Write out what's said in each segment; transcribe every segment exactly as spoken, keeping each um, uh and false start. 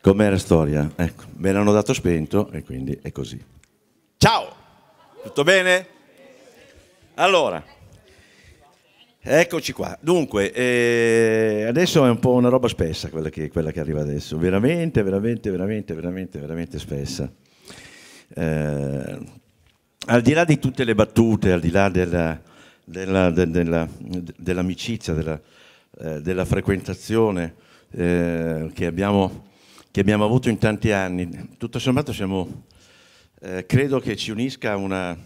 Com'è la storia? Ecco, me l'hanno dato spento e quindi è così. Ciao! Tutto bene? Allora, eccoci qua. Dunque, eh, adesso è un po' una roba spessa quella che, quella che arriva adesso. Veramente, veramente, veramente, veramente, veramente spessa. Eh, al di là di tutte le battute, al di là della, della, de, della, dell'amicizia, della, eh, della frequentazione eh, che abbiamo... che abbiamo avuto in tanti anni, tutto sommato siamo, eh, credo che ci unisca una,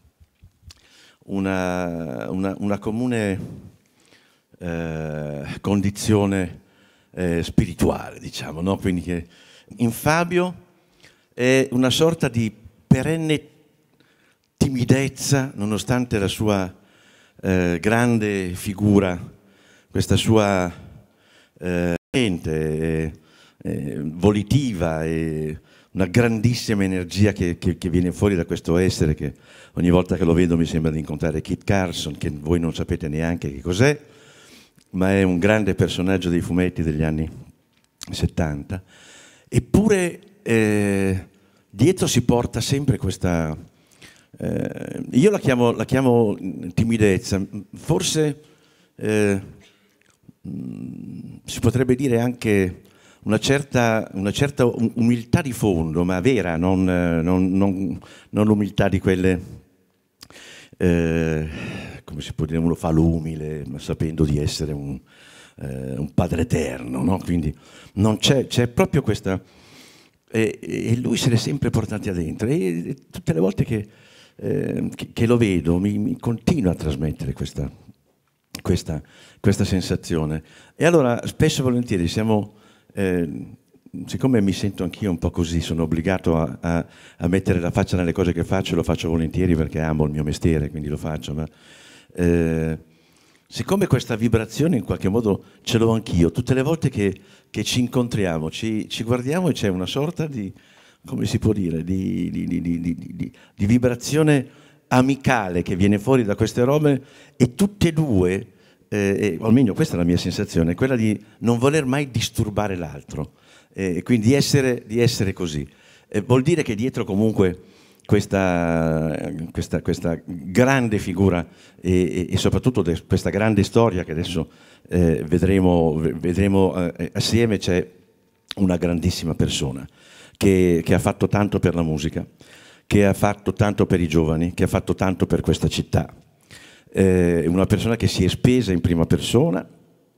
una, una, una comune eh, condizione eh, spirituale, diciamo, no? Quindi che in Fabio è una sorta di perenne timidezza, nonostante la sua eh, grande figura, questa sua eh, mente, Eh, volitiva e una grandissima energia che, che, che viene fuori da questo essere che ogni volta che lo vedo mi sembra di incontrare Kit Carson, che voi non sapete neanche che cos'è, ma è un grande personaggio dei fumetti degli anni settanta, eppure eh, dietro si porta sempre questa, eh, io la chiamo, la chiamo timidezza, forse eh, si potrebbe dire anche Una certa, una certa umiltà di fondo, ma vera, non, non, non, non l'umiltà di quelle, eh, come si può dire, uno fa l'umile, ma sapendo di essere un, eh, un padre eterno, no? Quindi non c'è, c'è proprio questa, e, e lui se l'è sempre portati adentro, e, e tutte le volte che, eh, che, che lo vedo mi, mi continua a trasmettere questa, questa, questa sensazione. E allora spesso e volentieri siamo... Eh, siccome mi sento anch'io un po' così, sono obbligato a, a, a mettere la faccia nelle cose che faccio, lo faccio volentieri perché amo il mio mestiere, quindi lo faccio, ma eh, siccome questa vibrazione in qualche modo ce l'ho anch'io, tutte le volte che, che ci incontriamo, ci, ci guardiamo e c'è una sorta di, come si può dire, di, di, di, di, di, di, di vibrazione amicale che viene fuori da queste robe, e tutte e due... Eh, o almeno questa è la mia sensazione, quella di non voler mai disturbare l'altro, e eh, quindi di essere, di essere così. Eh, vuol dire che dietro comunque questa, questa, questa grande figura e, e, e soprattutto questa grande storia che adesso eh, vedremo, vedremo eh, assieme, c'è una grandissima persona che, che ha fatto tanto per la musica, che ha fatto tanto per i giovani, che ha fatto tanto per questa città. Eh, una persona che si è spesa in prima persona,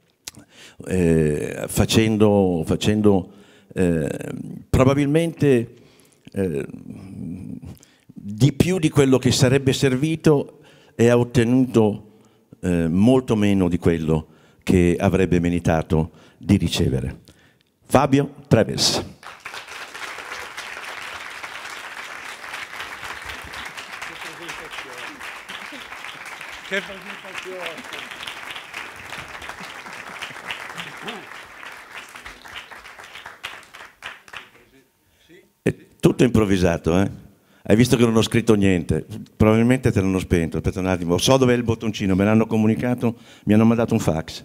eh, facendo, facendo eh, probabilmente eh, di più di quello che sarebbe servito, e ha ottenuto eh, molto meno di quello che avrebbe meritato di ricevere. Fabio Treves. Che presentazione! È tutto improvvisato, eh? Hai visto che non ho scritto niente, probabilmente te l'hanno spento. Aspetta un attimo, so dov'è il bottoncino, me l'hanno comunicato, mi hanno mandato un fax.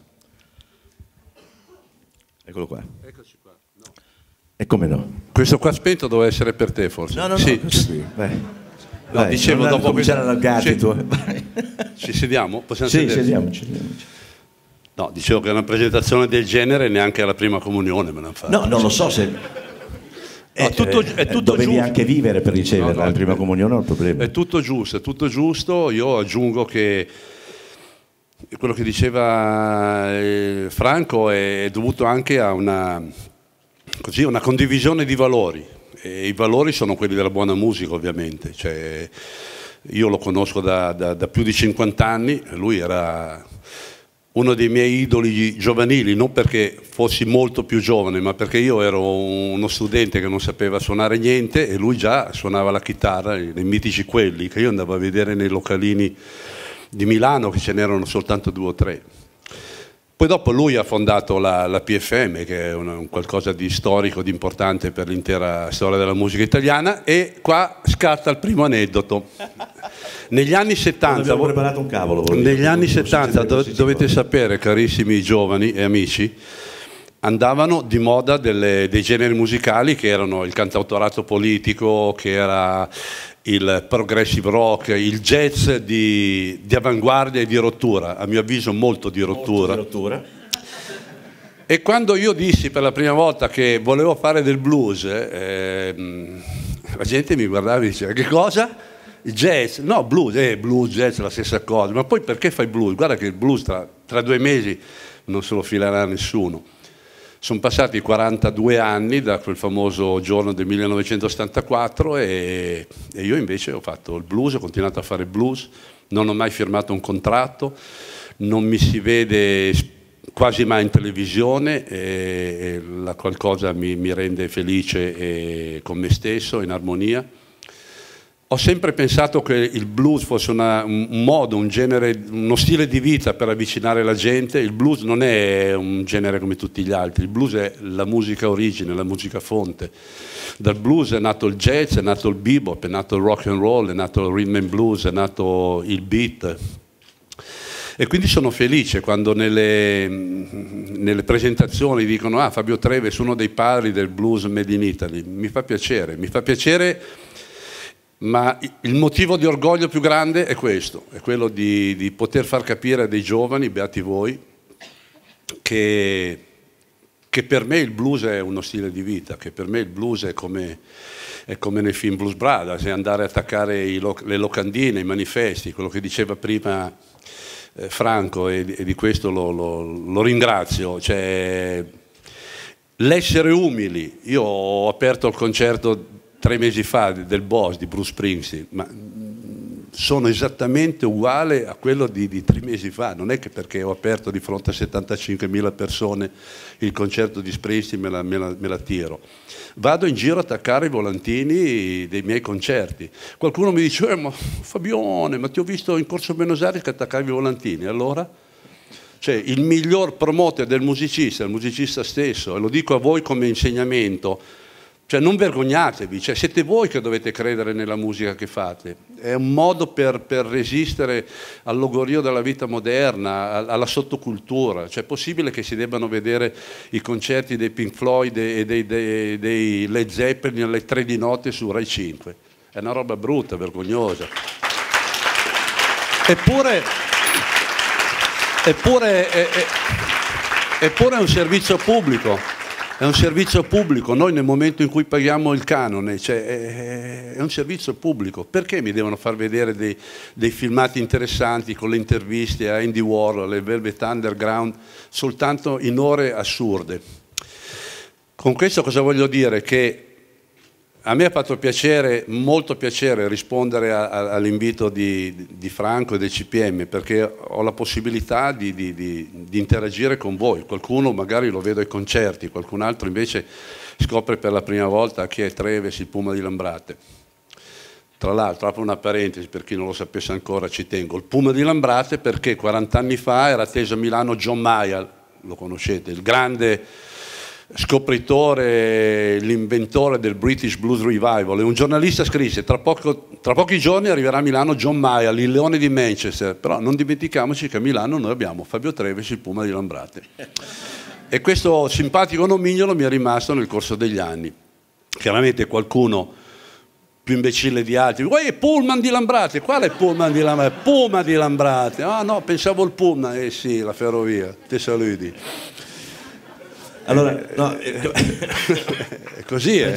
Eccolo qua. Eccoci qua. No. E come no? Questo qua spento doveva essere per te, forse. No, no, no, sì. questo qui, vai. No, Vai, dicevo dopo cominciare a allargarti sì. tu. Ci sediamo? Possiamo Sì, sederci? sediamoci, sediamoci. No, dicevo che una presentazione del genere neanche alla prima comunione me l'hanno fatta. No, non lo so se... No, Eh, tutto, è tutto dovevi giusto. anche vivere per riceverla, No, no, la prima è, comunione non è un problema. È tutto giusto, è tutto giusto. Io aggiungo che quello che diceva eh, Franco è dovuto anche a una, così, una condivisione di valori. E i valori sono quelli della buona musica, ovviamente. Cioè, io lo conosco da, da, da più di cinquanta anni, lui era uno dei miei idoli giovanili, non perché fossi molto più giovane, ma perché io ero uno studente che non sapeva suonare niente e lui già suonava la chitarra, nei mitici quelli, che io andavo a vedere nei localini di Milano, che ce n'erano soltanto due o tre. Poi dopo lui ha fondato la, la P F M, che è un, un qualcosa di storico, di importante per l'intera storia della musica italiana, e qua scatta il primo aneddoto. Negli anni settanta, non abbiamo preparato un cavolo. negli dire, anni non settanta succede, dovete sapere, carissimi giovani e amici, andavano di moda delle, dei generi musicali che erano il cantautorato politico, che era il progressive rock, il jazz di, di avanguardia e di rottura, a mio avviso molto di rottura. Molto di rottura. E quando io dissi per la prima volta che volevo fare del blues, eh, la gente mi guardava e diceva: che cosa? Il jazz? No, blues, eh, blues, jazz, la stessa cosa. Ma poi perché fai blues? Guarda che il blues tra, tra due mesi non se lo filerà nessuno. Sono passati quarantadue anni da quel famoso giorno del millenovecentosettantaquattro e, e io invece ho fatto il blues, ho continuato a fare blues, non ho mai firmato un contratto, non mi si vede quasi mai in televisione e, e la qualcosa mi, mi rende felice e con me stesso, in armonia. Ho sempre pensato che il blues fosse una, un modo, un genere, uno stile di vita per avvicinare la gente. Il blues non è un genere come tutti gli altri, il blues è la musica origine, la musica fonte. Dal blues è nato il jazz, è nato il bebop, è nato il rock and roll, è nato il rhythm and blues, è nato il beat. E quindi sono felice quando nelle, nelle presentazioni dicono: ah, Fabio Treves, uno dei padri del blues made in Italy. Mi fa piacere, mi fa piacere. Ma il motivo di orgoglio più grande è questo, è quello di, di poter far capire a dei giovani, beati voi, che, che per me il blues è uno stile di vita, che per me il blues è come, è come nel film Blues Brothers, è andare a attaccare i, le locandine, i manifesti, quello che diceva prima eh, Franco, e, e di questo lo, lo, lo ringrazio. Cioè, l'essere umili. Io ho aperto il concerto tre mesi fa del Boss di Bruce Springsteen, ma sono esattamente uguale a quello di, di tre mesi fa. Non è che perché ho aperto di fronte a settantacinquemila persone il concerto di Springsteen me la, me la, me la tiro. Vado in giro a attaccare i volantini dei miei concerti. Qualcuno mi dice: eh, ma Fabione, ma ti ho visto in Corso Buenos Aires che attaccavi i volantini. Allora? Cioè, il miglior promoter del musicista è il musicista stesso, e lo dico a voi come insegnamento. Cioè, non vergognatevi, cioè, siete voi che dovete credere nella musica che fate. È un modo per, per resistere al logorio della vita moderna, alla sottocultura. Cioè, è possibile che si debbano vedere i concerti dei Pink Floyd e dei, dei, dei Led Zeppelin alle tre di notte su Rai cinque. È una roba brutta, vergognosa. Eppure, eppure, è, è, eppure è un servizio pubblico. È un servizio pubblico, noi nel momento in cui paghiamo il canone, cioè è, è un servizio pubblico. Perché mi devono far vedere dei, dei filmati interessanti con le interviste a Andy Warhol, alle Velvet Underground, soltanto in ore assurde? Con questo cosa voglio dire? Che a me ha fatto piacere, molto piacere, rispondere a, a, all'invito di, di Franco e del C P M, perché ho la possibilità di, di, di, di interagire con voi. Qualcuno magari lo vedo ai concerti, qualcun altro invece scopre per la prima volta chi è Treves, il Puma di Lambrate. Tra l'altro, apro una parentesi per chi non lo sapesse ancora, ci tengo. Il Puma di Lambrate perché quaranta anni fa era atteso a Milano John Mayall, lo conoscete, il grande scopritore, l'inventore del British Blues Revival, e un giornalista scrisse: tra, poco, tra pochi giorni arriverà a Milano John Mayall, il leone di Manchester. Però non dimentichiamoci che a Milano noi abbiamo Fabio Treves, il Puma di Lambrate. E questo simpatico nomignolo mi è rimasto nel corso degli anni. Chiaramente qualcuno più imbecille di altri: uè, Pullman di Lambrate. Quale Pullman di Lambrate? Puma di Lambrate. Ah no, pensavo il Pullman. Eh sì, la ferrovia, te saluti. Allora, no, è così, eh?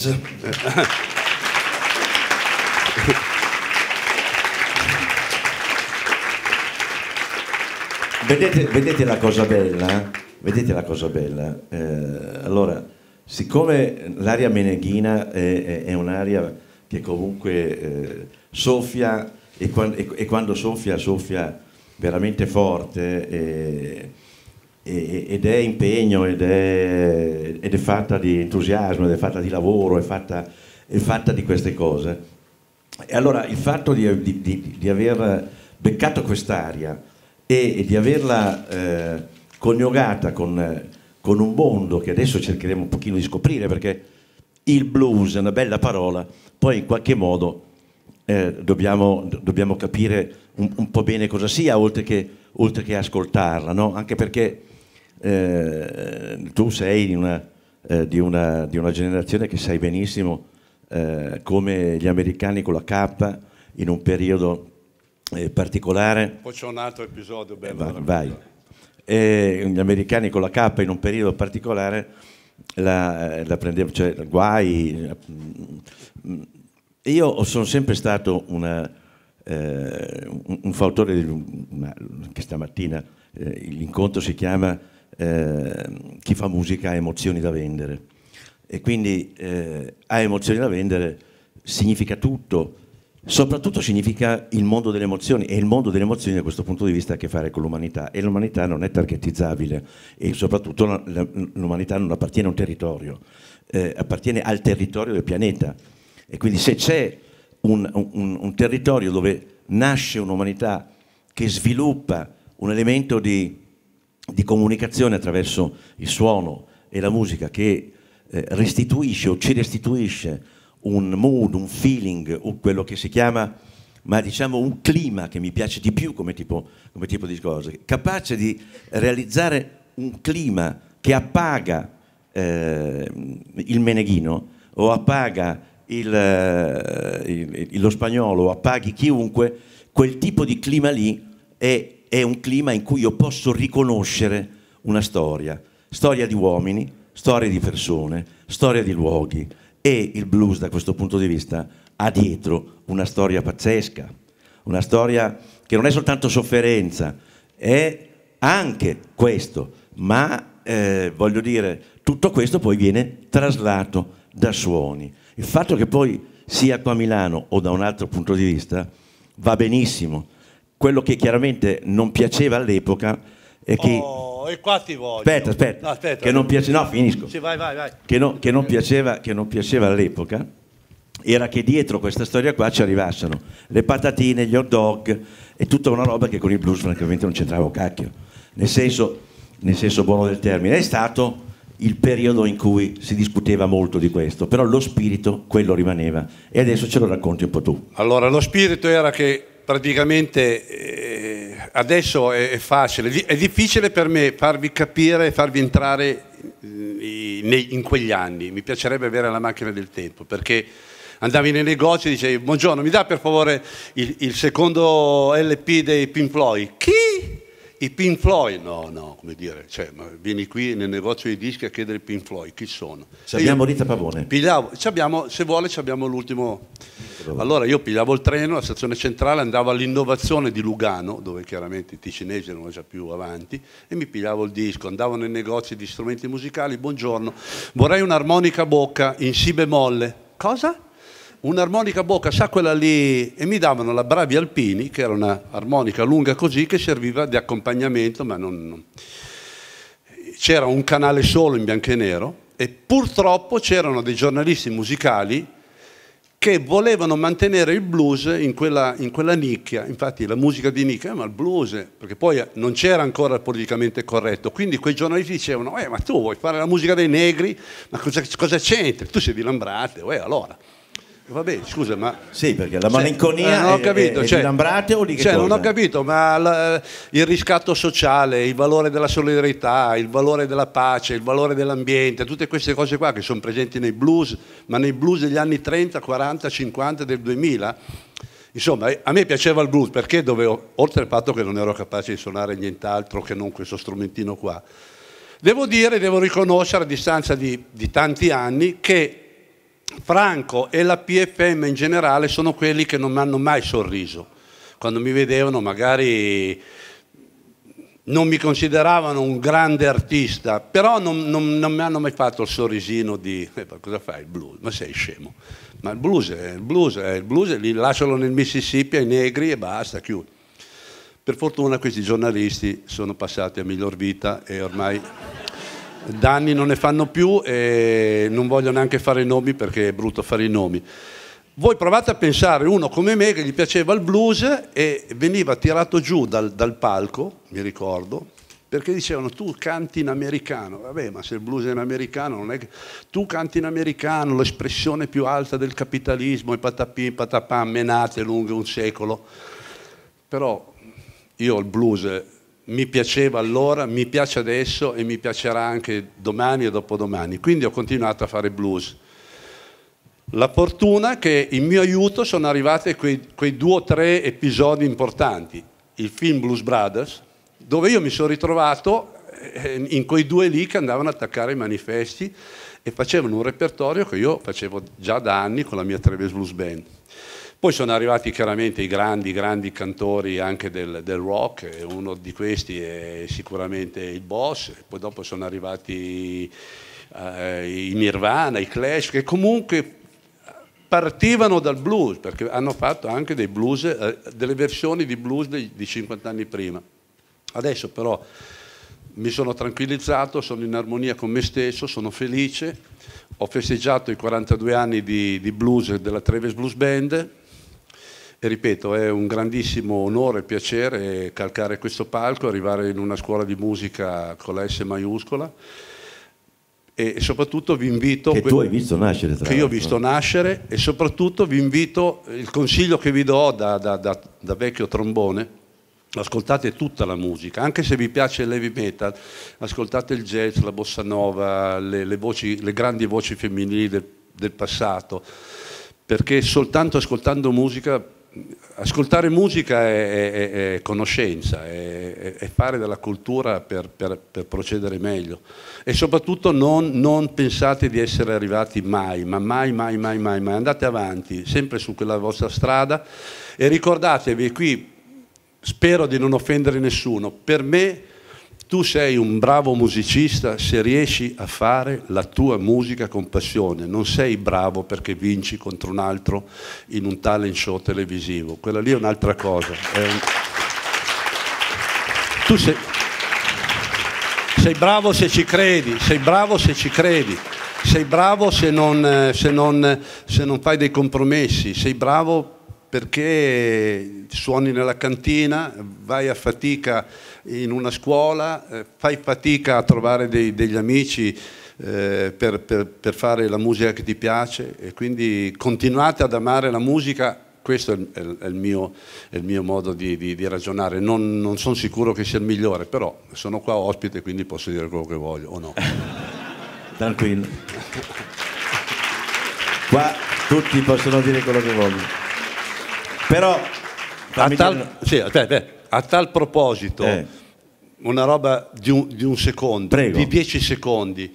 vedete, vedete la cosa bella? Vedete la cosa bella? Eh, allora, siccome l'aria meneghina è, è, è un'aria che comunque eh, soffia, e, e, e quando soffia, soffia veramente forte, e, ed è impegno, ed è, ed è fatta di entusiasmo, ed è fatta di lavoro, è fatta, è fatta di queste cose. E allora il fatto di, di, di, di aver beccato quest'aria e, e di averla eh, coniugata con, con un mondo che adesso cercheremo un pochino di scoprire, perché il blues è una bella parola, poi in qualche modo eh, dobbiamo, dobbiamo capire un, un po' bene cosa sia, oltre che, oltre che ascoltarla, no? Anche perché eh, tu sei di una, eh, di, una, di una generazione che sai benissimo eh, come gli americani con la K in un periodo eh, particolare. Poi c'è un altro episodio bello. Eh, vai, vai. Eh, gli americani con la K in un periodo particolare la, la prendevano, cioè guai. Io sono sempre stato una, eh, un, un fautore di una, che stamattina eh, l'incontro si chiama eh, chi fa musica ha emozioni da vendere, e quindi eh, ha emozioni da vendere significa tutto, soprattutto significa il mondo delle emozioni, e il mondo delle emozioni da questo punto di vista ha a che fare con l'umanità, e l'umanità non è targetizzabile, e soprattutto l'umanità non appartiene a un territorio, eh, appartiene al territorio del pianeta, e quindi se c'è un, un, un territorio dove nasce un'umanità che sviluppa un elemento di, di comunicazione attraverso il suono e la musica che eh, restituisce o ci restituisce un mood, un feeling, o quello che si chiama, ma diciamo un clima che mi piace di più come tipo, come tipo di cose, capace di realizzare un clima che appaga eh, il meneghino o appaga il, il, lo spagnolo o appaghi chiunque, quel tipo di clima lì è, è un clima in cui io posso riconoscere una storia, storia di uomini, storia di persone, storia di luoghi. E il blues da questo punto di vista ha dietro una storia pazzesca, una storia che non è soltanto sofferenza, è anche questo, ma eh, voglio dire, tutto questo poi viene traslato da suoni. Il fatto che poi sia qua a Milano o da un altro punto di vista va benissimo. Quello che chiaramente non piaceva all'epoca è che... Oh, e qua ti voglio. Aspetta, aspetta, no, aspetta che non piace... no, finisco. Sì, vai, vai, vai. Che, no, che, non piaceva, che non piaceva all'epoca era che dietro questa storia qua ci arrivassero le patatine, gli hot dog e tutta una roba che con il blues francamente non c'entrava un cacchio. Nel senso, nel senso buono del termine. È stato il periodo in cui si discuteva molto di questo, però lo spirito, quello rimaneva, e adesso ce lo racconti un po' tu. Allora, lo spirito era che praticamente eh, adesso è, è facile, è difficile per me farvi capire, farvi entrare in, in quegli anni. Mi piacerebbe avere la macchina del tempo, perché andavi nei negozi e dicevi: buongiorno, mi dà per favore il, il secondo L P dei Pink Floyd? Chi? I Pink Floyd? No, no, come dire, cioè, ma vieni qui nel negozio di dischi a chiedere i Pink Floyd, chi sono? Ci abbiamo Rita Pavone. Pigliavo, abbiamo, se vuole ci abbiamo l'ultimo. Allora io pigliavo il treno alla stazione centrale, andavo all'Innovazione di Lugano, dove chiaramente i ticinesi erano già più avanti, e mi pigliavo il disco, andavo nei negozi di strumenti musicali: buongiorno, vorrei un'armonica a bocca in si bemolle. Cosa? Un'armonica a bocca, sa quella lì? E mi davano la Bravi Alpini, che era una armonica lunga così, che serviva di accompagnamento, ma non, non... c'era un canale solo in bianco e nero, e purtroppo c'erano dei giornalisti musicali che volevano mantenere il blues in quella, in quella nicchia. Infatti la musica di nicchia, eh, ma il blues, perché poi non c'era ancora il politicamente corretto, quindi quei giornalisti dicevano: eh, ma tu vuoi fare la musica dei negri? Ma cosa, cosa c'entri? Tu sei di Lambrate, eh, allora... Vabbè, scusa, ma... Sì, perché la malinconia cioè, non ho capito, è, è cioè, di Lambrate o di che cioè, cosa? Non ho capito, ma la, il riscatto sociale, il valore della solidarietà, il valore della pace, il valore dell'ambiente, tutte queste cose qua che sono presenti nei blues, ma nei blues degli anni trenta, quaranta, cinquanta, del duemila... Insomma, a me piaceva il blues perché dovevo, oltre al fatto che non ero capace di suonare nient'altro che non questo strumentino qua, devo dire, devo riconoscere a distanza di, di tanti anni che Franco e la P F M in generale sono quelli che non mi hanno mai sorriso. Quando mi vedevano magari non mi consideravano un grande artista, però non, non, non mi hanno mai fatto il sorrisino di eh, cosa fai il blues? Ma sei scemo. Ma il blues è il blues, è il blues, li lasciano nel Mississippi ai negri e basta, chiudo. Per fortuna questi giornalisti sono passati a miglior vita e ormai danni non ne fanno più, e non voglio neanche fare i nomi perché è brutto fare i nomi. Voi provate a pensare uno come me che gli piaceva il blues e veniva tirato giù dal, dal palco, mi ricordo, perché dicevano: tu canti in americano. Vabbè, ma se il blues è in americano non è che... Tu canti in americano, l'espressione più alta del capitalismo, e patapì, patapà, menate lunghe un secolo. Però io il blues mi piaceva allora, mi piace adesso e mi piacerà anche domani e dopodomani. Quindi ho continuato a fare blues. La fortuna è che in mio aiuto sono arrivati quei, quei due o tre episodi importanti. Il film Blues Brothers, dove io mi sono ritrovato in quei due lì che andavano ad attaccare i manifesti e facevano un repertorio che io facevo già da anni con la mia Travis Blues Band. Poi sono arrivati chiaramente i grandi, grandi cantori anche del, del rock, e uno di questi è sicuramente il Boss, poi dopo sono arrivati eh, i Nirvana, i Clash, che comunque partivano dal blues, perché hanno fatto anche dei blues, eh, delle versioni di blues di, di cinquanta anni prima. Adesso però mi sono tranquillizzato, sono in armonia con me stesso, sono felice, ho festeggiato i quarantadue anni di, di blues della Travis Blues Band. E ripeto, è un grandissimo onore e piacere calcare questo palco, arrivare in una scuola di musica con la S maiuscola e, e soprattutto vi invito... Che tu hai visto nascere, tra Che io ho visto nascere e soprattutto vi invito, il consiglio che vi do da, da, da, da vecchio trombone, ascoltate tutta la musica, anche se vi piace il heavy metal, ascoltate il jazz, la bossa nova, le, le, voci, le grandi voci femminili del, del passato, perché soltanto ascoltando musica... Ascoltare musica è, è, è conoscenza, è, è fare della cultura per, per, per procedere meglio e soprattutto non, non pensate di essere arrivati mai, ma mai, mai, mai, mai, mai. Andate avanti, sempre su quella vostra strada e ricordatevi, qui spero di non offendere nessuno, per me tu sei un bravo musicista se riesci a fare la tua musica con passione, non sei bravo perché vinci contro un altro in un talent show televisivo, quella lì è un'altra cosa. È un... Tu sei... sei bravo se ci credi, sei bravo se ci credi, sei bravo se non, se non, se non fai dei compromessi, sei bravo perché suoni nella cantina, vai a fatica in una scuola, eh, fai fatica a trovare dei, degli amici eh, per, per, per fare la musica che ti piace e quindi continuate ad amare la musica, questo è, è, è, il, mio, è il mio modo di, di, di ragionare, non, non sono sicuro che sia il migliore, però sono qua ospite quindi posso dire quello che voglio, o no? Tranquillo. Qua tutti possono dire quello che vogliono. Però a tal, sì, aspetta, aspetta, a tal proposito, eh. una roba di un, di un secondo, Prego. Di dieci secondi.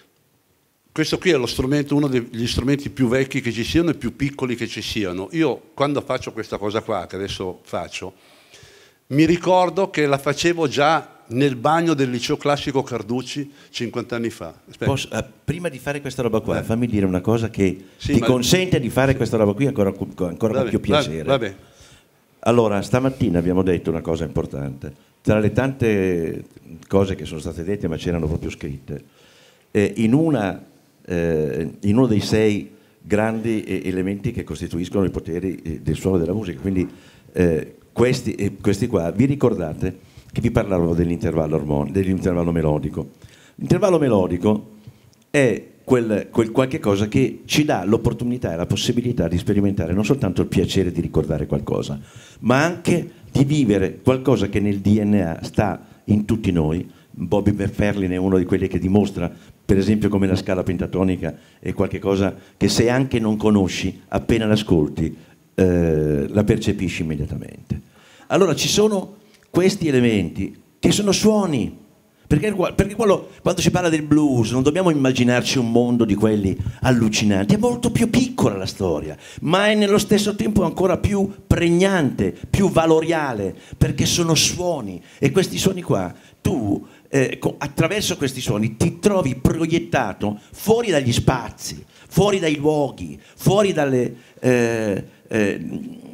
Questo qui è lo strumento, uno degli strumenti più vecchi che ci siano e più piccoli che ci siano. Io quando faccio questa cosa qua, che adesso faccio, mi ricordo che la facevo già nel bagno del liceo classico Carducci cinquanta anni fa. Posso, eh, prima di fare questa roba qua, eh. fammi dire una cosa che sì, ti ma... consente di fare questa roba qui ancora, ancora vabbè, con più piacere. Vabbè. Allora, stamattina abbiamo detto una cosa importante. Tra le tante cose che sono state dette, ma c'erano proprio scritte, eh, in, una, eh, in uno dei sei grandi eh, elementi che costituiscono i poteri eh, del suono della musica, quindi eh, questi, eh, questi qua, vi ricordate che vi parlavo dell'intervallo ormon- dell'intervallo melodico. L'intervallo melodico è quel, quel qualche cosa che ci dà l'opportunità e la possibilità di sperimentare non soltanto il piacere di ricordare qualcosa, ma anche di vivere qualcosa che nel D N A sta in tutti noi. Bobby McFerrin è uno di quelli che dimostra, per esempio, come la scala pentatonica è qualcosa che se anche non conosci, appena l'ascolti, eh, la percepisci immediatamente. Allora ci sono questi elementi che sono suoni, perché, perché quello, quando si parla del blues non dobbiamo immaginarci un mondo di quelli allucinanti, è molto più piccola la storia, ma è nello stesso tempo ancora più pregnante, più valoriale, perché sono suoni e questi suoni qua tu eh, attraverso questi suoni ti trovi proiettato fuori dagli spazi, fuori dai luoghi, fuori dalle, eh, eh,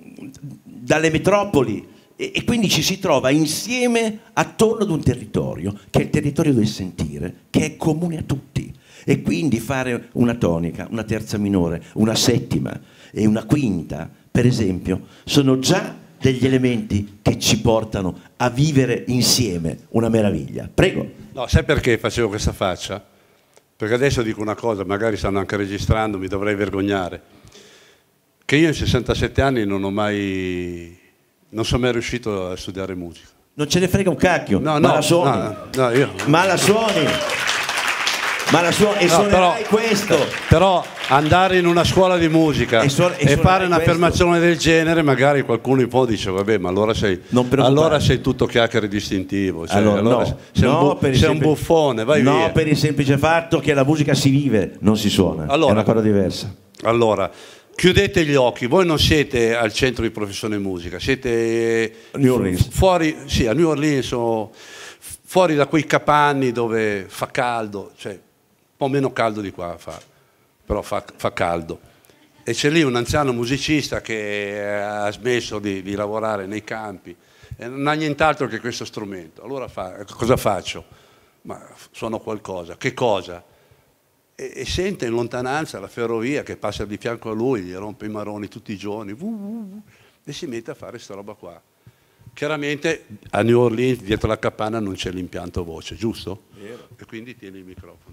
dalle metropoli. E quindi ci si trova insieme attorno ad un territorio, che è il territorio del sentire, che è comune a tutti. E quindi fare una tonica, una terza minore, una settima e una quinta, per esempio, sono già degli elementi che ci portano a vivere insieme una meraviglia. Prego. No, sai perché facevo questa faccia? Perché adesso dico una cosa, magari stanno anche registrando, mi dovrei vergognare. Che io in sessantasette anni non ho mai... non sono mai riuscito a studiare musica. Non ce ne frega un cacchio, no, ma no, la suoni. No, no, io... Ma la suoni. Ma la suoni e no, suonerai però, questo. Però andare in una scuola di musica e, suon e, e fare un'affermazione del genere, magari qualcuno un po' dice vabbè, ma allora sei, allora sei tutto chiacchiere distintivo, cioè, allora, allora no, sei, no, un, bu sei un buffone, vai no, via. No, per il semplice fatto che la musica si vive, non si suona, allora, è una cosa diversa. Allora, chiudete gli occhi, voi non siete al centro di professione musica, siete New Orleans. fuori, sì, a New Orleans o fuori da quei capanni dove fa caldo, cioè un po' meno caldo di qua fa, però fa, fa caldo. E c'è lì un anziano musicista che ha smesso di, di lavorare nei campi e non ha nient'altro che questo strumento. Allora fa, cosa faccio? Ma suono qualcosa. Che cosa? E, e sente in lontananza la ferrovia che passa di fianco a lui, gli rompe i maroni tutti i giorni, uh, uh, uh, e si mette a fare sta roba qua. Chiaramente a New Orleans dietro la capanna non c'è l'impianto voce, giusto? Vero. E quindi tieni il microfono.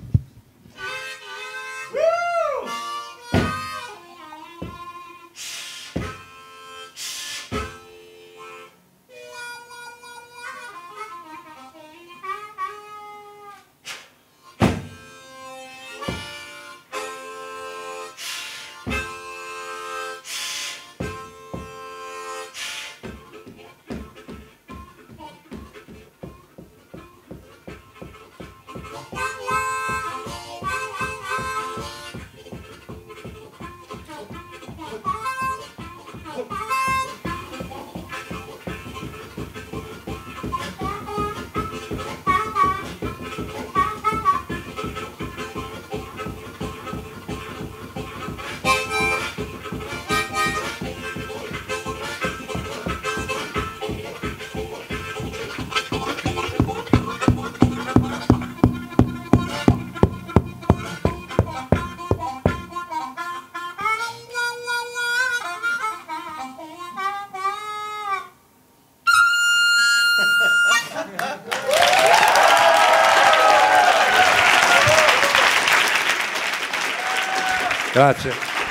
Grazie.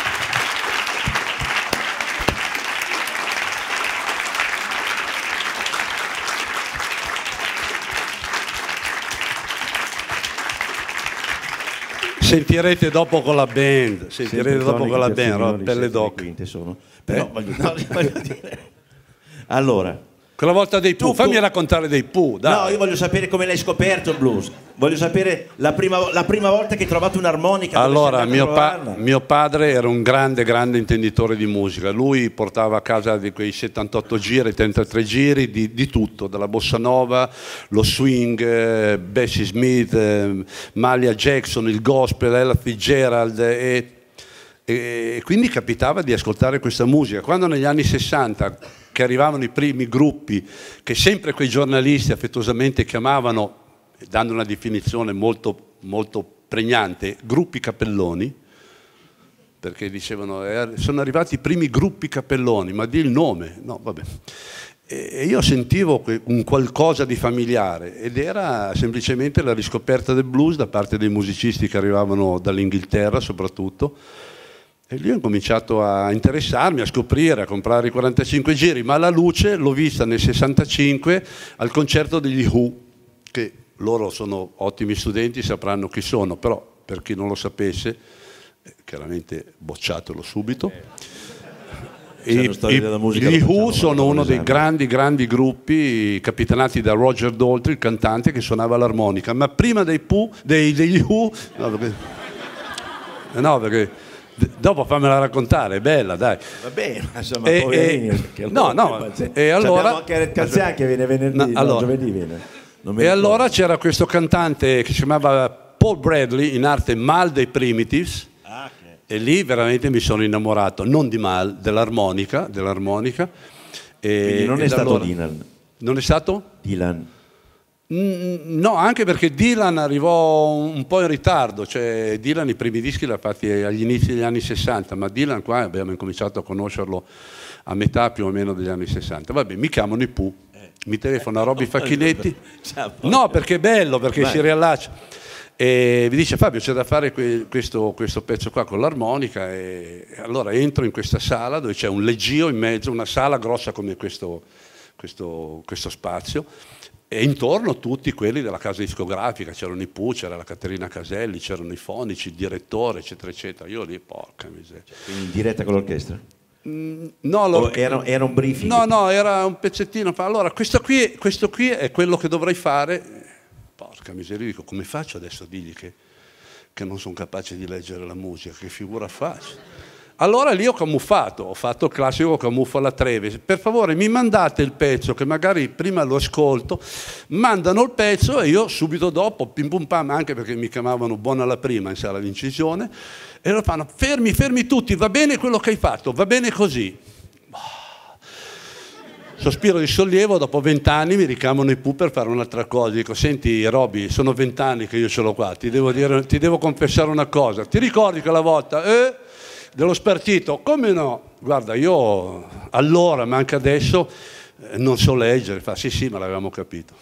Sentirete dopo con la band, sentirete dopo con la band, no? Pelle d'occhio. Però, eh? voglio, no, voglio dire. Allora, quella volta dei Pooh, fammi raccontare dei Pooh, dai. No, io voglio sapere come l'hai scoperto il blues. Voglio sapere la prima, la prima volta che hai trovato un'armonica. Allora, mio, pa mio padre era un grande, grande intenditore di musica. Lui portava a casa di quei settantotto giri, trentatré giri, di, di tutto, dalla bossa nova, lo swing, eh, Bessie Smith, eh, Mahalia Jackson, il gospel, Ella Fitzgerald e, e quindi capitava di ascoltare questa musica. Quando negli anni sessanta che arrivavano i primi gruppi che sempre quei giornalisti affettuosamente chiamavano, dando una definizione molto, molto pregnante, gruppi cappelloni, perché dicevano eh, sono arrivati i primi gruppi cappelloni, ma di il nome, no vabbè. E io sentivo un qualcosa di familiare ed era semplicemente la riscoperta del blues da parte dei musicisti che arrivavano dall'Inghilterra soprattutto. E lì ho cominciato a interessarmi, a scoprire, a comprare i quarantacinque giri, ma la luce l'ho vista nel sessantacinque al concerto degli Who, che loro sono ottimi studenti, sapranno chi sono, però per chi non lo sapesse, eh, chiaramente bocciatelo subito. I, i, gli Who sono uno dei grandi, grandi gruppi capitanati da Roger Daltrey, il cantante che suonava l'armonica, ma prima dei Pooh, dei, degli Who, no perché, no, perché dopo fammela raccontare, è bella, dai. Va bene, insomma, e, poverini, e, no, no, e allora anche Calzian che viene venerdì, no, allora, no, giovedì viene. Non e allora c'era questo cantante che si chiamava Paul Bradley, in arte Mal dei Primitives, ah, okay. E lì veramente mi sono innamorato, non di Mal, dell'armonica, dell'armonica. Quindi non è stato allora, Dylan. Non è stato? Dylan. No, anche perché Dylan arrivò un po' in ritardo, cioè Dylan i primi dischi li ha fatti agli inizi degli anni sessanta, ma Dylan qua abbiamo incominciato a conoscerlo a metà più o meno degli anni sessanta. Vabbè, mi chiamano i Pooh, mi telefona Robby Facchinetti, no perché è bello, perché Vai. si riallaccia, e mi dice Fabio c'è da fare que questo, questo pezzo qua con l'armonica, e allora entro in questa sala dove c'è un leggio in mezzo, una sala grossa come questo, questo, questo spazio, e intorno tutti quelli della casa discografica, c'erano i Pooh, c'era la Caterina Caselli, c'erano i fonici, il direttore, eccetera, eccetera. Io lì, porca miseria. Quindi in diretta con l'orchestra? Mm, no, lo... era, era un briefing? No, no, era un pezzettino. Allora, questo qui, questo qui è quello che dovrei fare. Porca miseria, dico, come faccio adesso a dirgli che, che non sono capace di leggere la musica? Che figura faccio? Allora lì ho camuffato, ho fatto il classico camuffo alla Treve. Per favore mi mandate il pezzo, che magari prima lo ascolto, mandano il pezzo e io subito dopo, pim pum pam, anche perché mi chiamavano buona la prima in sala d'incisione, e lo fanno, fermi, fermi tutti, va bene quello che hai fatto, va bene così. Sospiro di sollievo, dopo vent'anni mi richiamano i Pooh per fare un'altra cosa. Dico, senti Roby, sono vent'anni che io ce l'ho qua, ti devo, dire, ti devo confessare una cosa. Ti ricordi quella volta? Eh? Dello spartito? Come no? Guarda, io allora, ma anche adesso, eh, non so leggere. Fa, sì, sì, ma l'avevamo capito.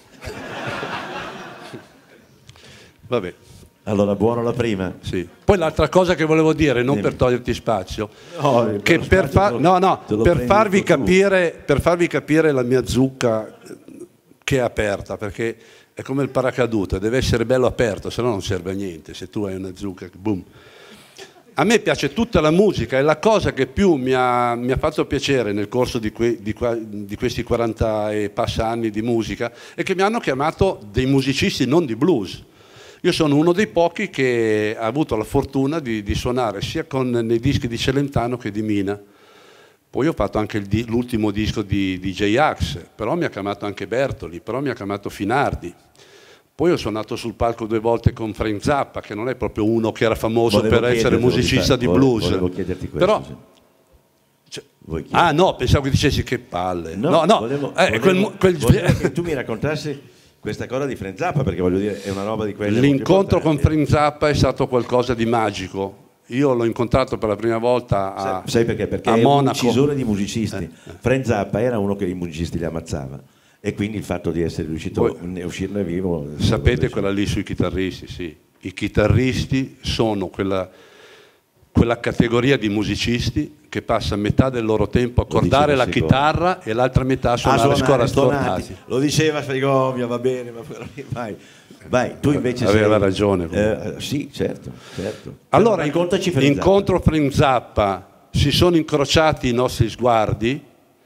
Vabbè. Allora, buono la prima. Sì. Poi l'altra cosa che volevo dire, non per toglierti spazio, no, che per, fa- no, no, per, farvi capire, per farvi capire la mia zucca che è aperta, perché è come il paracadute, deve essere bello aperto, se no non serve a niente, se tu hai una zucca, boom. A me piace tutta la musica e la cosa che più mi ha, mi ha fatto piacere nel corso di, que, di, di questi quaranta e passa anni di musica è che mi hanno chiamato dei musicisti non di blues. Io sono uno dei pochi che ha avuto la fortuna di, di suonare sia con, nei dischi di Celentano che di Mina. Poi ho fatto anche il, l'ultimo disco di, di J-Ax, però mi ha chiamato anche Bertoli, però mi ha chiamato Finardi. Poi ho suonato sul palco due volte con Frank Zappa, che non è proprio uno che era famoso volevo per essere musicista di, di blues. Volevo chiederti questo. Però, cioè, ah no, pensavo che dicessi che palle. No, no, no volevo, eh, volevo, quel, quel... volevo che tu mi raccontassi questa cosa di Frank Zappa, perché voglio dire, è una roba di quelle. L'incontro con Frank Zappa è stato qualcosa di magico. Io l'ho incontrato per la prima volta a, sai perché? Perché a è Monaco. Un uccisore di musicisti. Eh, eh. Frank Zappa era uno che i musicisti li ammazzava. E quindi il fatto di essere riuscito a uscirne vivo... Sapete quella lì sui chitarristi, sì. I chitarristi sono quella, quella categoria di musicisti che passa metà del loro tempo a cordare la chitarra e l'altra metà a suonare, ah, suonare stonati. Lo diceva Fregovia, va bene, ma vai. Vai, tu invece aveva sei... ragione. Eh, sì, certo, certo. Allora, incontro Frank Zappa, si sono incrociati i nostri sguardi.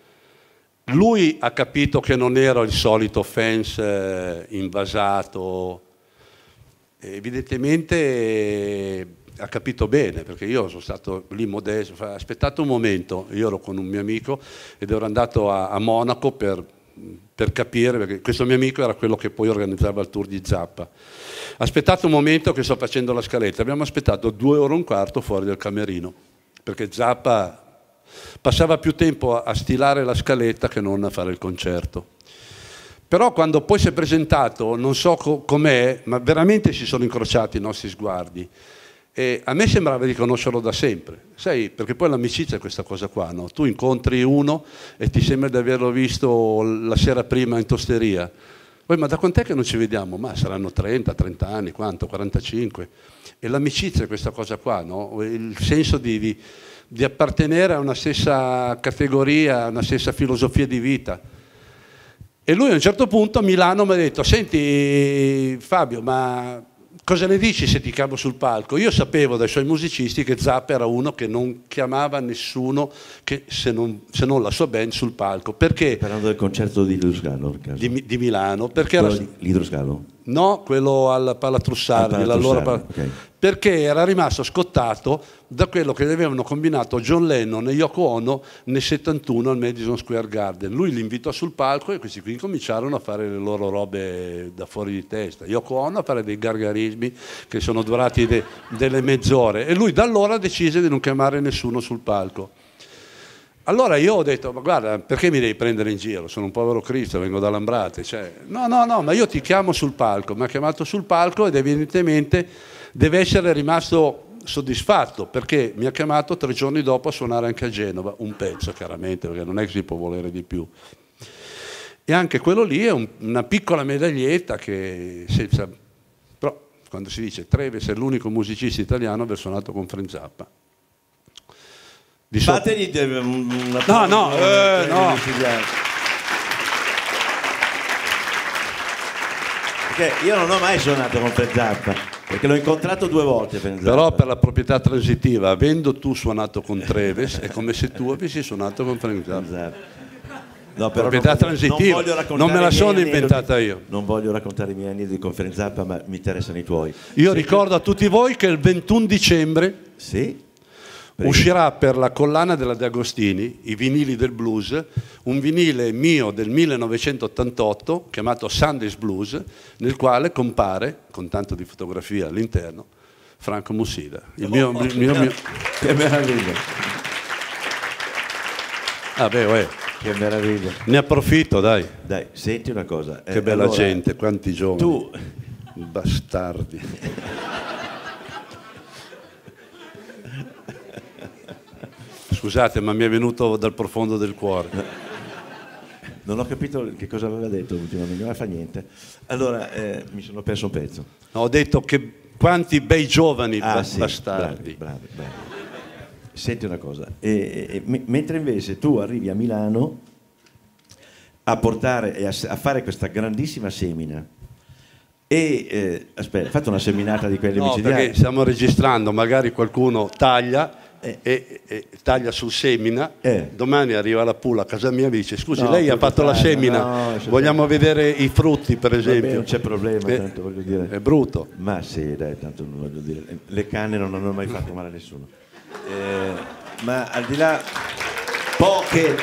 Lui ha capito che non ero il solito fans eh, invasato, evidentemente eh, ha capito bene, perché io sono stato lì modesto, aspettate un momento, io ero con un mio amico ed ero andato a, a Monaco per, per capire, perché questo mio amico era quello che poi organizzava il tour di Zappa. Aspettate un momento che sto facendo la scaletta, abbiamo aspettato due ore e un quarto fuori del camerino, perché Zappa passava più tempo a stilare la scaletta che non a fare il concerto. Però quando poi si è presentato, non so co- com'è, ma veramente si sono incrociati i nostri sguardi. E a me sembrava di conoscerlo da sempre, sai, perché poi l'amicizia è questa cosa qua, no? Tu incontri uno e ti sembra di averlo visto la sera prima in tosteria. Poi, ma da quant'è che non ci vediamo? Ma saranno trenta, trenta anni, quanto? quarantacinque. E l'amicizia è questa cosa qua, no? Il senso di... di di appartenere a una stessa categoria, a una stessa filosofia di vita. E lui a un certo punto a Milano mi ha detto, senti Fabio, ma cosa ne dici se ti chiamo sul palco? Io sapevo dai suoi musicisti che Zappa era uno che non chiamava nessuno che, se, non, se non la sua band sul palco. Perché? Parlando del concerto di Idroscalo. Di, di Milano. Perché era, l'Idroscalo? No, quello al Palatrussardi. Al Palatrussardi okay. Perché era rimasto scottato da quello che avevano combinato John Lennon e Yoko Ono nel settantuno al Madison Square Garden. Lui li invitò sul palco e questi qui cominciarono a fare le loro robe da fuori di testa. Yoko Ono a fare dei gargarismi che sono durati de, delle mezz'ore e lui da allora decise di non chiamare nessuno sul palco. Allora io ho detto, ma guarda, perché mi devi prendere in giro? Sono un povero Cristo, vengo da Lambrate. Cioè, no, no, no, ma io ti chiamo sul palco. Mi ha chiamato sul palco ed evidentemente deve essere rimasto soddisfatto, perché mi ha chiamato tre giorni dopo a suonare anche a Genova, un pezzo chiaramente, perché non è che si può volere di più. E anche quello lì è un, una piccola medaglietta che, senza, però quando si dice Treves è l'unico musicista italiano a aver suonato con Frank Zappa. Fategli una no, no, eh, no. Perché io non ho mai suonato con Frank Zappa, perché l'ho incontrato due volte Frank Zappa. Però per la proprietà transitiva, avendo tu suonato con Treves, è come se tu avessi suonato con Frank Zappa. No, però proprietà non, transitiva, non, non me la sono aneddoti, inventata io. Non voglio raccontare i miei aneddoti con Frank Zappa, ma mi interessano i tuoi. Io Se ricordo a tutti voi che il ventuno dicembre sì? uscirà per la collana della De Agostini, i vinili del blues, un vinile mio del millenovecentottantotto chiamato Sunday's Blues, nel quale compare, con tanto di fotografia all'interno, Franco Mussida. Il mio, oh, il mio, mio... Che meraviglia! Ah beh, uè. Che meraviglia! Ne approfitto, dai. Dai, senti una cosa. Che eh, bella allora, gente, quanti giovani. Tu... Bastardi. Scusate, ma mi è venuto dal profondo del cuore. Non ho capito che cosa aveva detto ultimamente, ma fa niente. Allora, eh, mi sono perso un pezzo. No, ho detto che quanti bei giovani ah, ba- sì, bastardi. Bravi, bravi, bravi. Senti una cosa, e, e, e, mentre invece tu arrivi a Milano a portare e a, a fare questa grandissima semina e eh, aspetta, fate una seminata di quelle No, micidiali. perché stiamo registrando, magari qualcuno taglia Eh. e, e taglia sul semina, Eh. domani arriva la Pula a casa mia e mi dice scusi, No, lei ha tutto fatto la tardi, semina, no, vogliamo vedere i frutti per esempio. Vabbè, non c'è problema, Eh, tanto voglio dire. È brutto. Ma sì, dai, tanto non voglio dire. Le canne non hanno mai fatto male a nessuno. Eh, ma al di là, poche,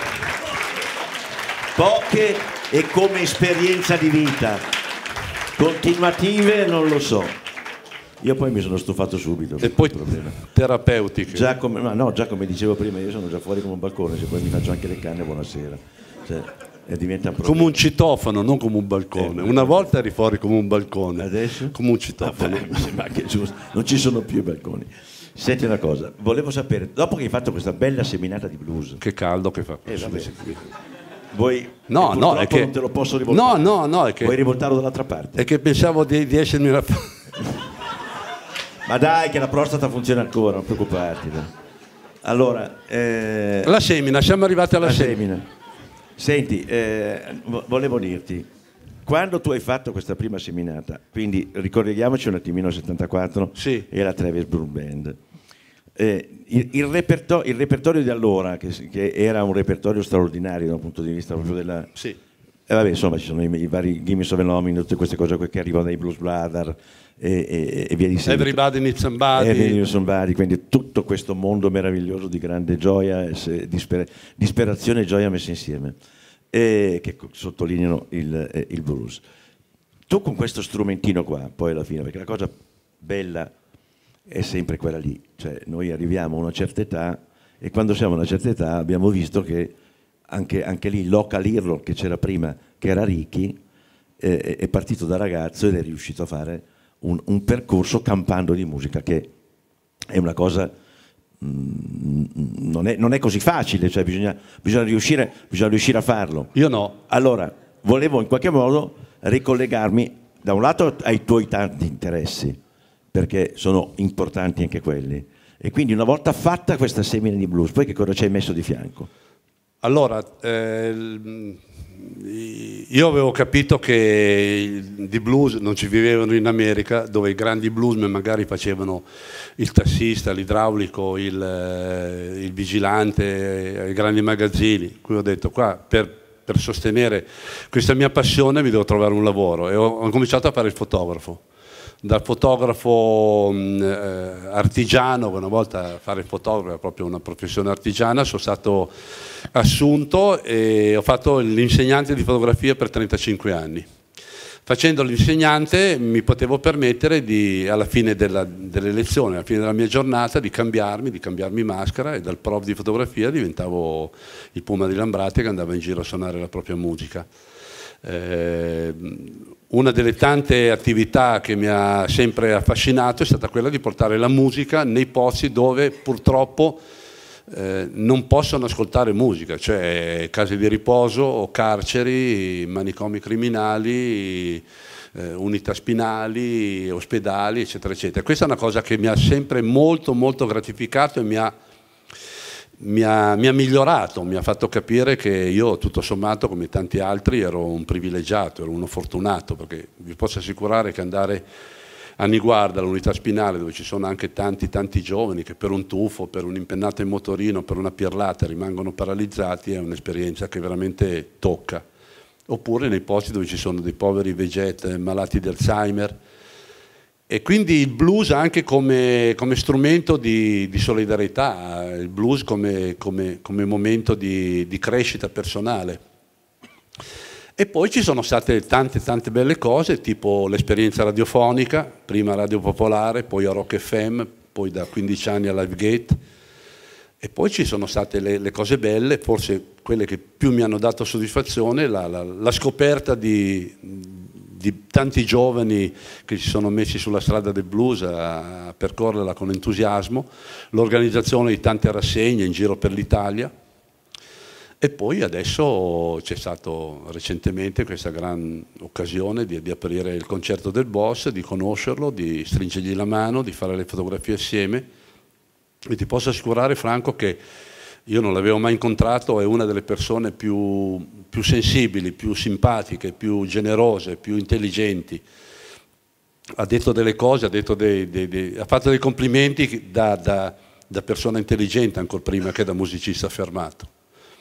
poche e come esperienza di vita, continuative non lo so. Io poi mi sono stufato subito. E poi problema. terapeutiche. Già come, ma no, già come dicevo prima, io sono già fuori come un balcone, se poi mi faccio anche le canne, buonasera. Cioè, e diventa un problema. Come un citofono, non come un balcone. Eh, Una volta eri fuori come un balcone. Adesso? Come un citofono. Vabbè, mi sembra che è giusto. Non ci sono più i balconi. Senti una cosa, volevo sapere, dopo che hai fatto questa bella seminata di blues, Che caldo che fa. eh, vabbè, vuoi, No, e no, è che non te lo posso rivoltare. No, no, no, è che Vuoi rivoltarlo dall'altra parte? È che pensavo di, di essermi raff... Ma dai, che la prostata funziona ancora, non preoccuparti. Dai. Allora, eh, La semina, siamo arrivati alla la semina. semina. Senti, eh, vo- volevo dirti, quando tu hai fatto questa prima seminata, quindi ricordiamoci un attimino il settantaquattro Sì. e la Travis Blues Band, eh, il, il, reperto- il repertorio di allora, che, si- che era un repertorio straordinario dal punto di vista proprio della... Sì. E vabbè, insomma, ci sono i, i vari Gimme Some Lovin', tutte queste cose qui che arrivano dai Blues Brothers e, e, e via di seguito. Everybody needs somebody. Everybody needs somebody, quindi tutto questo mondo meraviglioso di grande gioia, e se- disper- disperazione e gioia messe insieme, e che co- sottolineano il, eh, il blues. Tu con questo strumentino qua, poi alla fine, perché la cosa bella è sempre quella lì, cioè noi arriviamo a una certa età e quando siamo a una certa età abbiamo visto che anche, anche lì Local Hero che c'era prima, che era Ricky, eh, è partito da ragazzo ed è riuscito a fare un, un percorso campando di musica, che è una cosa mm, non, è, non è così facile, cioè bisogna, bisogna, riuscire, bisogna riuscire a farlo. Io no. Allora, volevo in qualche modo ricollegarmi da un lato ai tuoi tanti interessi, perché sono importanti anche quelli, e quindi una volta fatta questa semina di blues, poi che cosa ci hai messo di fianco? Allora, eh, io avevo capito che di blues non ci vivevano in America, dove i grandi bluesmen magari facevano il tassista, l'idraulico, il, eh, il vigilante ai grandi magazzini. Qui ho detto, qua per, per sostenere questa mia passione mi devo trovare un lavoro, e ho, ho cominciato a fare il fotografo. Dal fotografo mh, eh, artigiano, una volta fare il fotografo è proprio una professione artigiana, sono stato assunto e ho fatto l'insegnante di fotografia per trentacinque anni. Facendo l'insegnante mi potevo permettere di, alla fine della, delle lezioni, alla fine della mia giornata, di cambiarmi, di cambiarmi maschera, e dal prof di fotografia diventavo il Puma di Lambrate che andava in giro a suonare la propria musica. Eh, una delle tante attività che mi ha sempre affascinato è stata quella di portare la musica nei posti dove purtroppo eh, non possono ascoltare musica, cioè case di riposo o carceri, manicomi criminali, eh, unità spinali, ospedali, eccetera, eccetera. Questa è una cosa che mi ha sempre molto molto gratificato e mi ha mi ha, mi ha migliorato, mi ha fatto capire che io tutto sommato come tanti altri ero un privilegiato, ero uno fortunato, perché vi posso assicurare che andare a Niguarda, all'unità spinale, dove ci sono anche tanti tanti giovani che per un tuffo, per un'impennata in motorino, per una pirlata rimangono paralizzati, è un'esperienza che veramente tocca. Oppure nei posti dove ci sono dei poveri veget malati di Alzheimer. E quindi il blues anche come, come strumento di, di solidarietà, il blues come, come, come momento di, di crescita personale. E poi ci sono state tante tante belle cose, tipo l'esperienza radiofonica, prima a Radio Popolare, poi a Rock F M, poi da quindici anni a Livegate. E poi ci sono state le, le cose belle, forse quelle che più mi hanno dato soddisfazione, la, la, la scoperta di, di tanti giovani che si sono messi sulla strada del blues a, a percorrerla con entusiasmo, l'organizzazione di tante rassegne in giro per l'Italia. E poi adesso c'è stata recentemente questa gran occasione di, di aprire il concerto del boss, di conoscerlo, di stringergli la mano, di fare le fotografie assieme. E ti posso assicurare, Franco, che io non l'avevo mai incontrato, è una delle persone più, più sensibili, più simpatiche, più generose, più intelligenti. Ha detto delle cose, ha, detto dei, dei, dei, ha fatto dei complimenti da, da, da persona intelligente, ancora prima che da musicista affermato.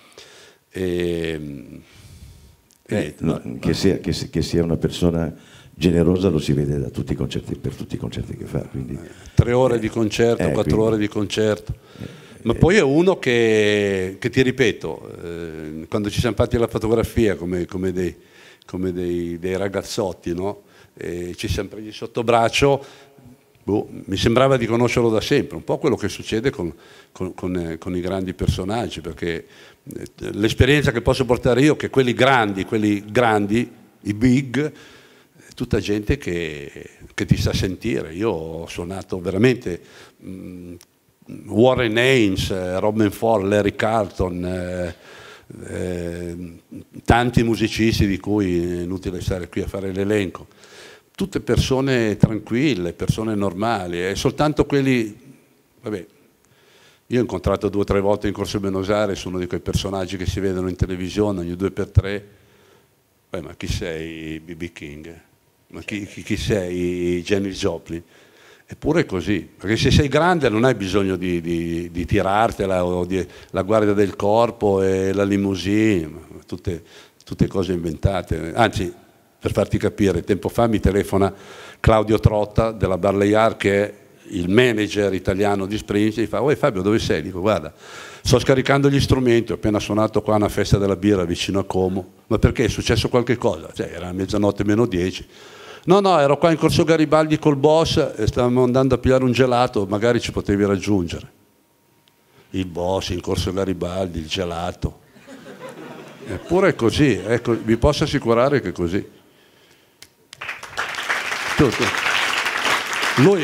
E, eh, no, che, sia, che, che sia una persona generosa lo si vede da tutti i concerti, per tutti i concerti che fa. Quindi, tre ore eh, di concerto, eh, quattro quindi, ore di concerto. Eh, Ma poi è uno che, che ti ripeto, eh, quando ci siamo fatti la fotografia come, come, dei, come dei, dei ragazzotti, no? E ci siamo presi sotto braccio, boh, mi sembrava di conoscerlo da sempre, un po' quello che succede con, con, con, con i grandi personaggi, perché l'esperienza che posso portare io è che quelli grandi, quelli grandi, i big, tutta gente che, che ti sa sentire. Io ho suonato veramente mh, Warren Haynes, Robin Ford, Larry Carlton, eh, eh, tanti musicisti di cui è inutile stare qui a fare l'elenco. Tutte persone tranquille, persone normali, e soltanto quelli, vabbè, io ho incontrato due o tre volte in Corso Buenos Aires uno di quei personaggi che si vedono in televisione ogni due per tre. Beh, ma chi sei B B King? Ma chi, chi, chi sei Janis Joplin? Eppure è così, perché se sei grande non hai bisogno di, di, di tirartela o di la guardia del corpo e la limousine, tutte, tutte cose inventate. Anzi, per farti capire, tempo fa mi telefona Claudio Trotta della Barley Art, che è il manager italiano di Springs, e gli fa: "Oi Fabio, dove sei?" Dico: "Guarda, sto scaricando gli strumenti, ho appena suonato qua a una festa della birra vicino a Como." "Ma perché? È successo qualche cosa?" Cioè, era mezzanotte meno dieci. "No, no, ero qua in Corso Garibaldi col boss e stavamo andando a pigliare un gelato, magari ci potevi raggiungere." Il boss in Corso Garibaldi, il gelato. Eppure è così, ecco, vi posso assicurare che è così. Tutto. Lui...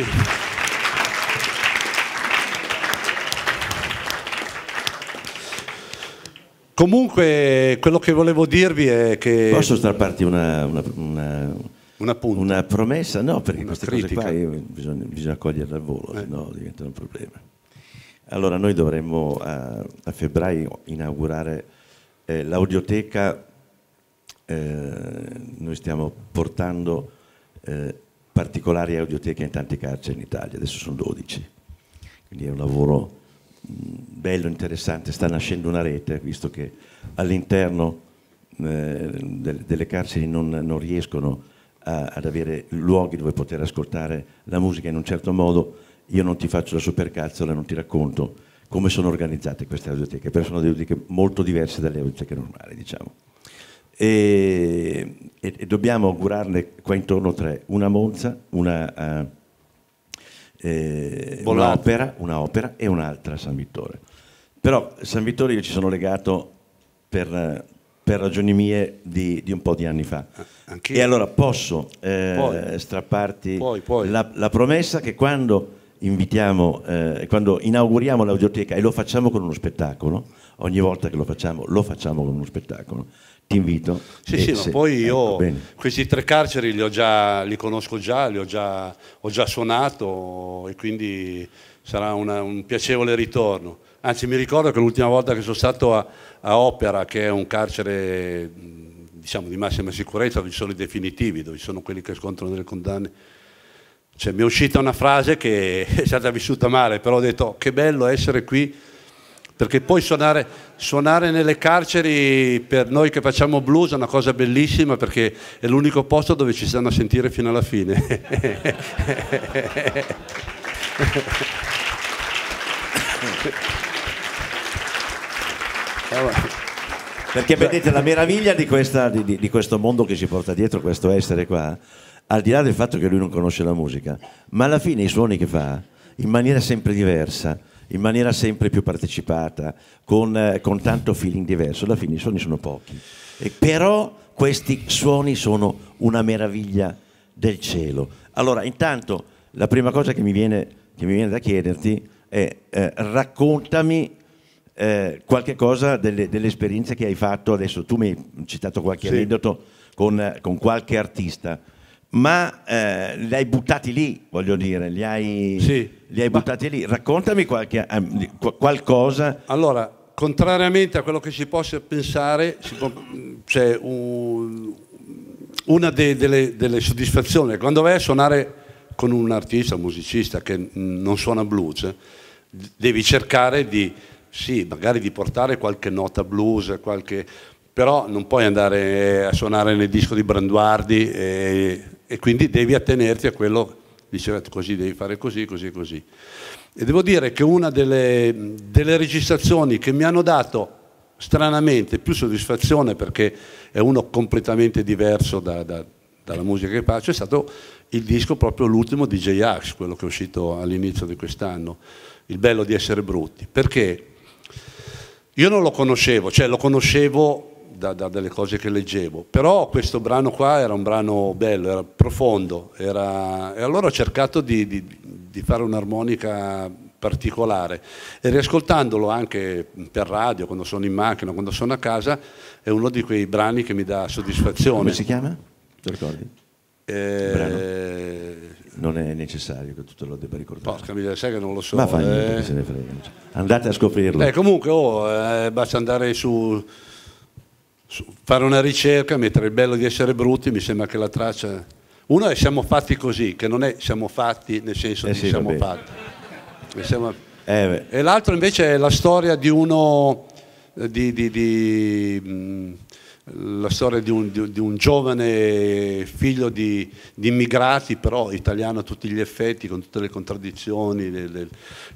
Comunque, quello che volevo dirvi è che... Posso strapparti una, una, una, una, una promessa? No, perché una queste critica. cose qua io, bisogna, bisogna coglierle al volo, eh. se no diventano un problema. Allora, noi dovremmo a, a febbraio inaugurare eh, l'audioteca. Eh, noi stiamo portando eh, particolari audioteche in tante carceri in Italia, adesso sono dodici, quindi è un lavoro bello, interessante. Sta nascendo una rete, visto che all'interno eh, de delle carceri non, non riescono a, ad avere luoghi dove poter ascoltare la musica in un certo modo. Io non ti faccio la supercazzola, non ti racconto come sono organizzate queste audioteche, perché sono audioteche molto diverse dalle audioteche normali, diciamo. E, e, e dobbiamo augurarne qua intorno tre: una Monza, una... Uh, Eh, un'opera, un'opera e un'altra a San Vittore. Però San Vittore io ci sono legato per, per ragioni mie di, di un po' di anni fa. Anch'io. E allora posso eh, poi, strapparti poi, poi. La, la promessa che quando invitiamo, eh, quando inauguriamo l'audioteca, e lo facciamo con uno spettacolo, ogni volta che lo facciamo, lo facciamo con uno spettacolo, ti invito. Sì, sì, se, ma poi io ecco, questi tre carceri li ho già, li conosco già, li ho già, ho già suonato, e quindi sarà una, un piacevole ritorno. Anzi, mi ricordo che l'ultima volta che sono stato a, a Opera, che è un carcere diciamo di massima sicurezza, dove ci sono i definitivi, dove ci sono quelli che scontrano delle condanne, cioè, mi è uscita una frase che è stata vissuta male, però ho detto oh, che bello essere qui, perché poi suonare, suonare nelle carceri per noi che facciamo blues è una cosa bellissima, perché è l'unico posto dove ci stanno a sentire fino alla fine. Perché vedete la meraviglia di, questa, di, di questo mondo che si porta dietro, questo essere qua, al di là del fatto che lui non conosce la musica, ma alla fine i suoni che fa in maniera sempre diversa, in maniera sempre più partecipata, con, eh, con tanto feeling diverso, alla fine i suoni sono pochi, e però questi suoni sono una meraviglia del cielo. Allora, intanto la prima cosa che mi viene, che mi viene da chiederti è eh, raccontami Eh, qualche cosa delle, delle esperienze che hai fatto. Adesso tu mi hai citato qualche sì. aneddoto con, con qualche artista, ma eh, li hai buttati lì, voglio dire, li hai, sì. li hai buttati ma... lì. Raccontami qualche, eh, qualcosa. Allora, contrariamente a quello che si possa pensare, si può, c'è un, una de, delle, delle soddisfazioni. Quando vai a suonare con un artista, un musicista che non suona blues, devi cercare di sì, magari di portare qualche nota blues, qualche... però non puoi andare a suonare nel disco di Branduardi e, e quindi devi attenerti a quello, diceva così, devi fare così, così, così. E devo dire che una delle, delle registrazioni che mi hanno dato stranamente più soddisfazione, perché è uno completamente diverso da, da, dalla musica che faccio, è stato il disco proprio l'ultimo di J-Ax, quello che è uscito all'inizio di quest'anno, Il bello di essere brutti, perché io non lo conoscevo, cioè lo conoscevo da, da delle cose che leggevo, però questo brano qua era un brano bello, era profondo, era... e allora ho cercato di, di, di fare un'armonica particolare, e riascoltandolo anche per radio, quando sono in macchina, quando sono a casa, è uno di quei brani che mi dà soddisfazione. Come si chiama? Ti ricordi? Eh... Non è necessario che tu te lo debba ricordare. Porca miseria, sai che non lo so. Ma fa niente, eh... che se ne frega. Andate a scoprirlo. Eh, comunque oh, eh, basta andare su, su, fare una ricerca, mettere il bello di essere brutti, mi sembra che la traccia... Uno è siamo fatti così, che non è siamo fatti nel senso eh di sì, siamo fatti. E, siamo... eh, e l'altro invece è la storia di uno... di... di, di mh, la storia di un, di, di un giovane figlio di, di immigrati, però italiano a tutti gli effetti, con tutte le contraddizioni. Le, le,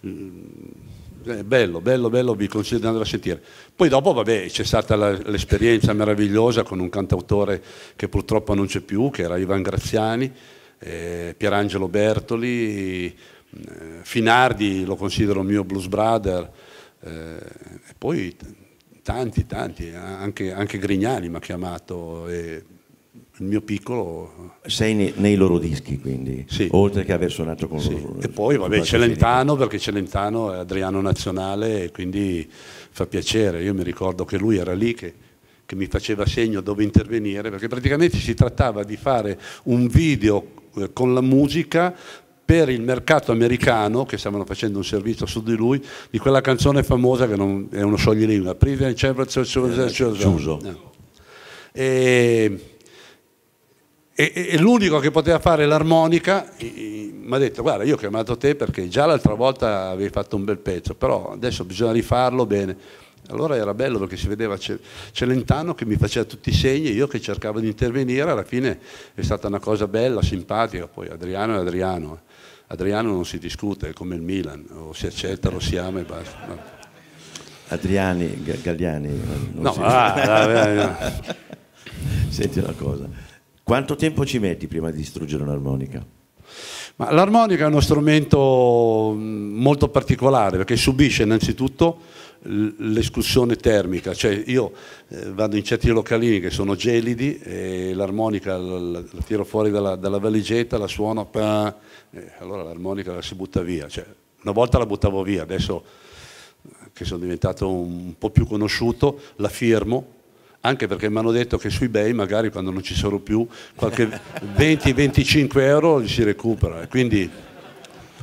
è bello, bello, bello, vi consiglio di andare a sentire. Poi dopo, vabbè, c'è stata l'esperienza meravigliosa con un cantautore che purtroppo non c'è più, che era Ivan Graziani, eh, Pierangelo Bertoli, eh, Finardi lo considero il mio blues brother, eh, e poi... tanti, tanti, anche, anche Grignani mi ha chiamato, e il mio piccolo... Sei nei, nei loro dischi, quindi, sì. Oltre che aver suonato con sì. loro. E poi vabbè, Celentano, perché Celentano è Adriano Nazionale e quindi fa piacere. Io mi ricordo che lui era lì che, che mi faceva segno dove intervenire, perché praticamente si trattava di fare un video eh, con la musica per il mercato americano, che stavano facendo un servizio su di lui, di quella canzone famosa che non, è uno scioglilingua, Chiuso. E, e, e l'unico che poteva fare l'armonica mi ha detto: guarda, io ho chiamato te perché già l'altra volta avevi fatto un bel pezzo, però adesso bisogna rifarlo bene. Allora era bello perché si vedeva Celentano che mi faceva tutti i segni, io che cercavo di intervenire. Alla fine è stata una cosa bella, simpatica. Poi Adriano è Adriano. Adriano non si discute, è come il Milan, o si accetta, lo si ama e basta. No. Adriani, Galliani... Non no, si... ah, ah, ah. Senti una cosa, quanto tempo ci metti prima di distruggere un'armonica? Ma l'armonica è uno strumento molto particolare perché subisce innanzitutto l'escursione termica, cioè io eh, vado in certi localini che sono gelidi e l'armonica la, la, la tiro fuori dalla, dalla valigetta, la suono, pa, eh, allora l'armonica la si butta via, cioè, una volta la buttavo via, adesso che sono diventato un po' più conosciuto la firmo, anche perché mi hanno detto che su eBay magari quando non ci sarò più qualche venti venticinque euro li si recupera, e quindi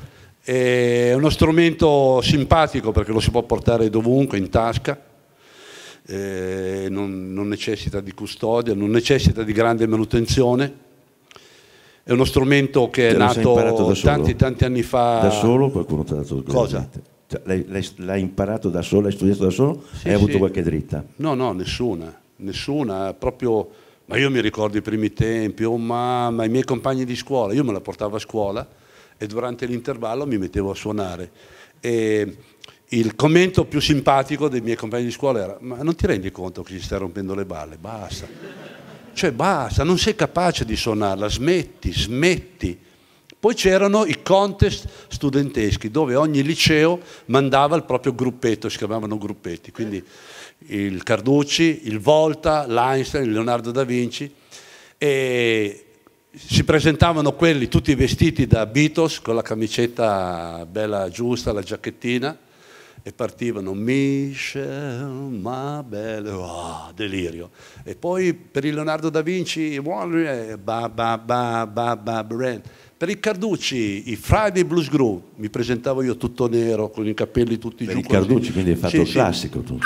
È uno strumento simpatico perché lo si può portare dovunque, in tasca, eh, non, non necessita di custodia, non necessita di grande manutenzione. È uno strumento che è nato tanti tanti anni fa. Da solo qualcuno ti ha dato? Cosa? Cioè, l'hai, l'hai, l'hai imparato da solo, l'hai studiato da solo? Sì, hai avuto sì. qualche dritta? No, no, nessuna, nessuna, proprio, ma io mi ricordo i primi tempi, oh mamma, i miei compagni di scuola, io me la portavo a scuola e durante l'intervallo mi mettevo a suonare. E il commento più simpatico dei miei compagni di scuola era: ma non ti rendi conto che ci stai rompendo le balle? Basta. Cioè basta, non sei capace di suonarla, smetti, smetti. Poi c'erano i contest studenteschi dove ogni liceo mandava il proprio gruppetto, si chiamavano gruppetti, quindi il Carducci, il Volta, l'Einstein, il Leonardo da Vinci, e si presentavano quelli tutti vestiti da Beatles con la camicetta bella giusta, la giacchettina, e partivano Michel, ma belle, oh, delirio. E poi per il Leonardo da Vinci, ba, ba, ba, ba, ba, Brand. Per il Carducci, i Friday Blues Groove, mi presentavo io tutto nero, con i capelli tutti per giù. Per il Carducci, quindi hai fatto sì, il sì. classico tu.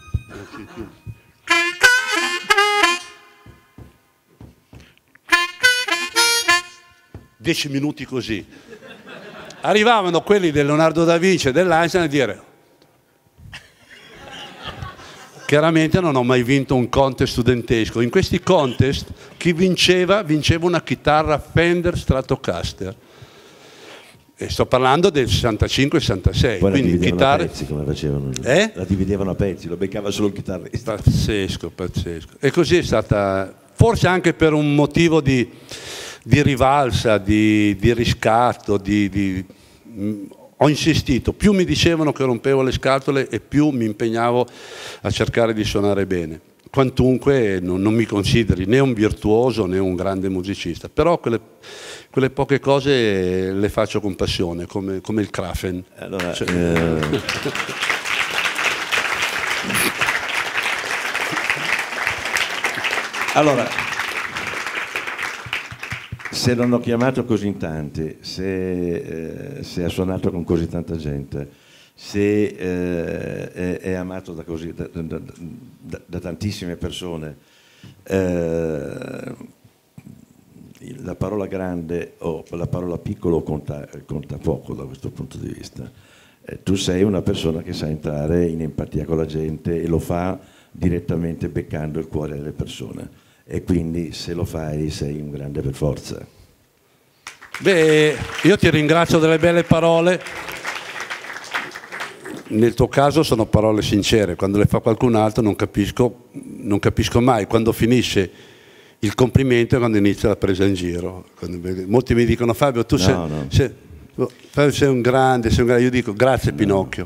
Dieci minuti così. Arrivavano quelli del Leonardo da Vinci e dell'Einstein a dire: chiaramente non ho mai vinto un contest studentesco. In questi contest chi vinceva, vinceva una chitarra Fender Stratocaster. E sto parlando del sessantacinque sessantasei. Poi quindi la dividevano chitarre... a pezzi come facevano. Eh? La dividevano a pezzi, lo beccava solo il chitarrista. Pazzesco, pazzesco. E così è stata, forse anche per un motivo di, di rivalsa, di, di riscatto, di... di ho insistito, più mi dicevano che rompevo le scatole e più mi impegnavo a cercare di suonare bene. Quantunque non, non mi consideri né un virtuoso né un grande musicista, però quelle, quelle poche cose le faccio con passione, come, come il Krafen. Allora, cioè... eh... allora, se non ho chiamato così in tanti, se, eh, se ha suonato con così tanta gente, se eh, è, è amato da, così, da, da, da, da tantissime persone, eh, la parola grande o la parola piccolo conta, conta poco da questo punto di vista. Eh, tu sei una persona che sa entrare in empatia con la gente e lo fa direttamente beccando il cuore delle persone. E quindi se lo fai sei un grande per forza. Beh, io ti ringrazio delle belle parole. Nel tuo caso sono parole sincere, quando le fa qualcun altro non capisco, non capisco mai quando finisce il complimento e quando inizia la presa in giro. Quando, molti mi dicono: Fabio, tu no, sei, no. Sei, Fabio, sei un grande, sei un grande. Io dico: grazie, no. Pinocchio.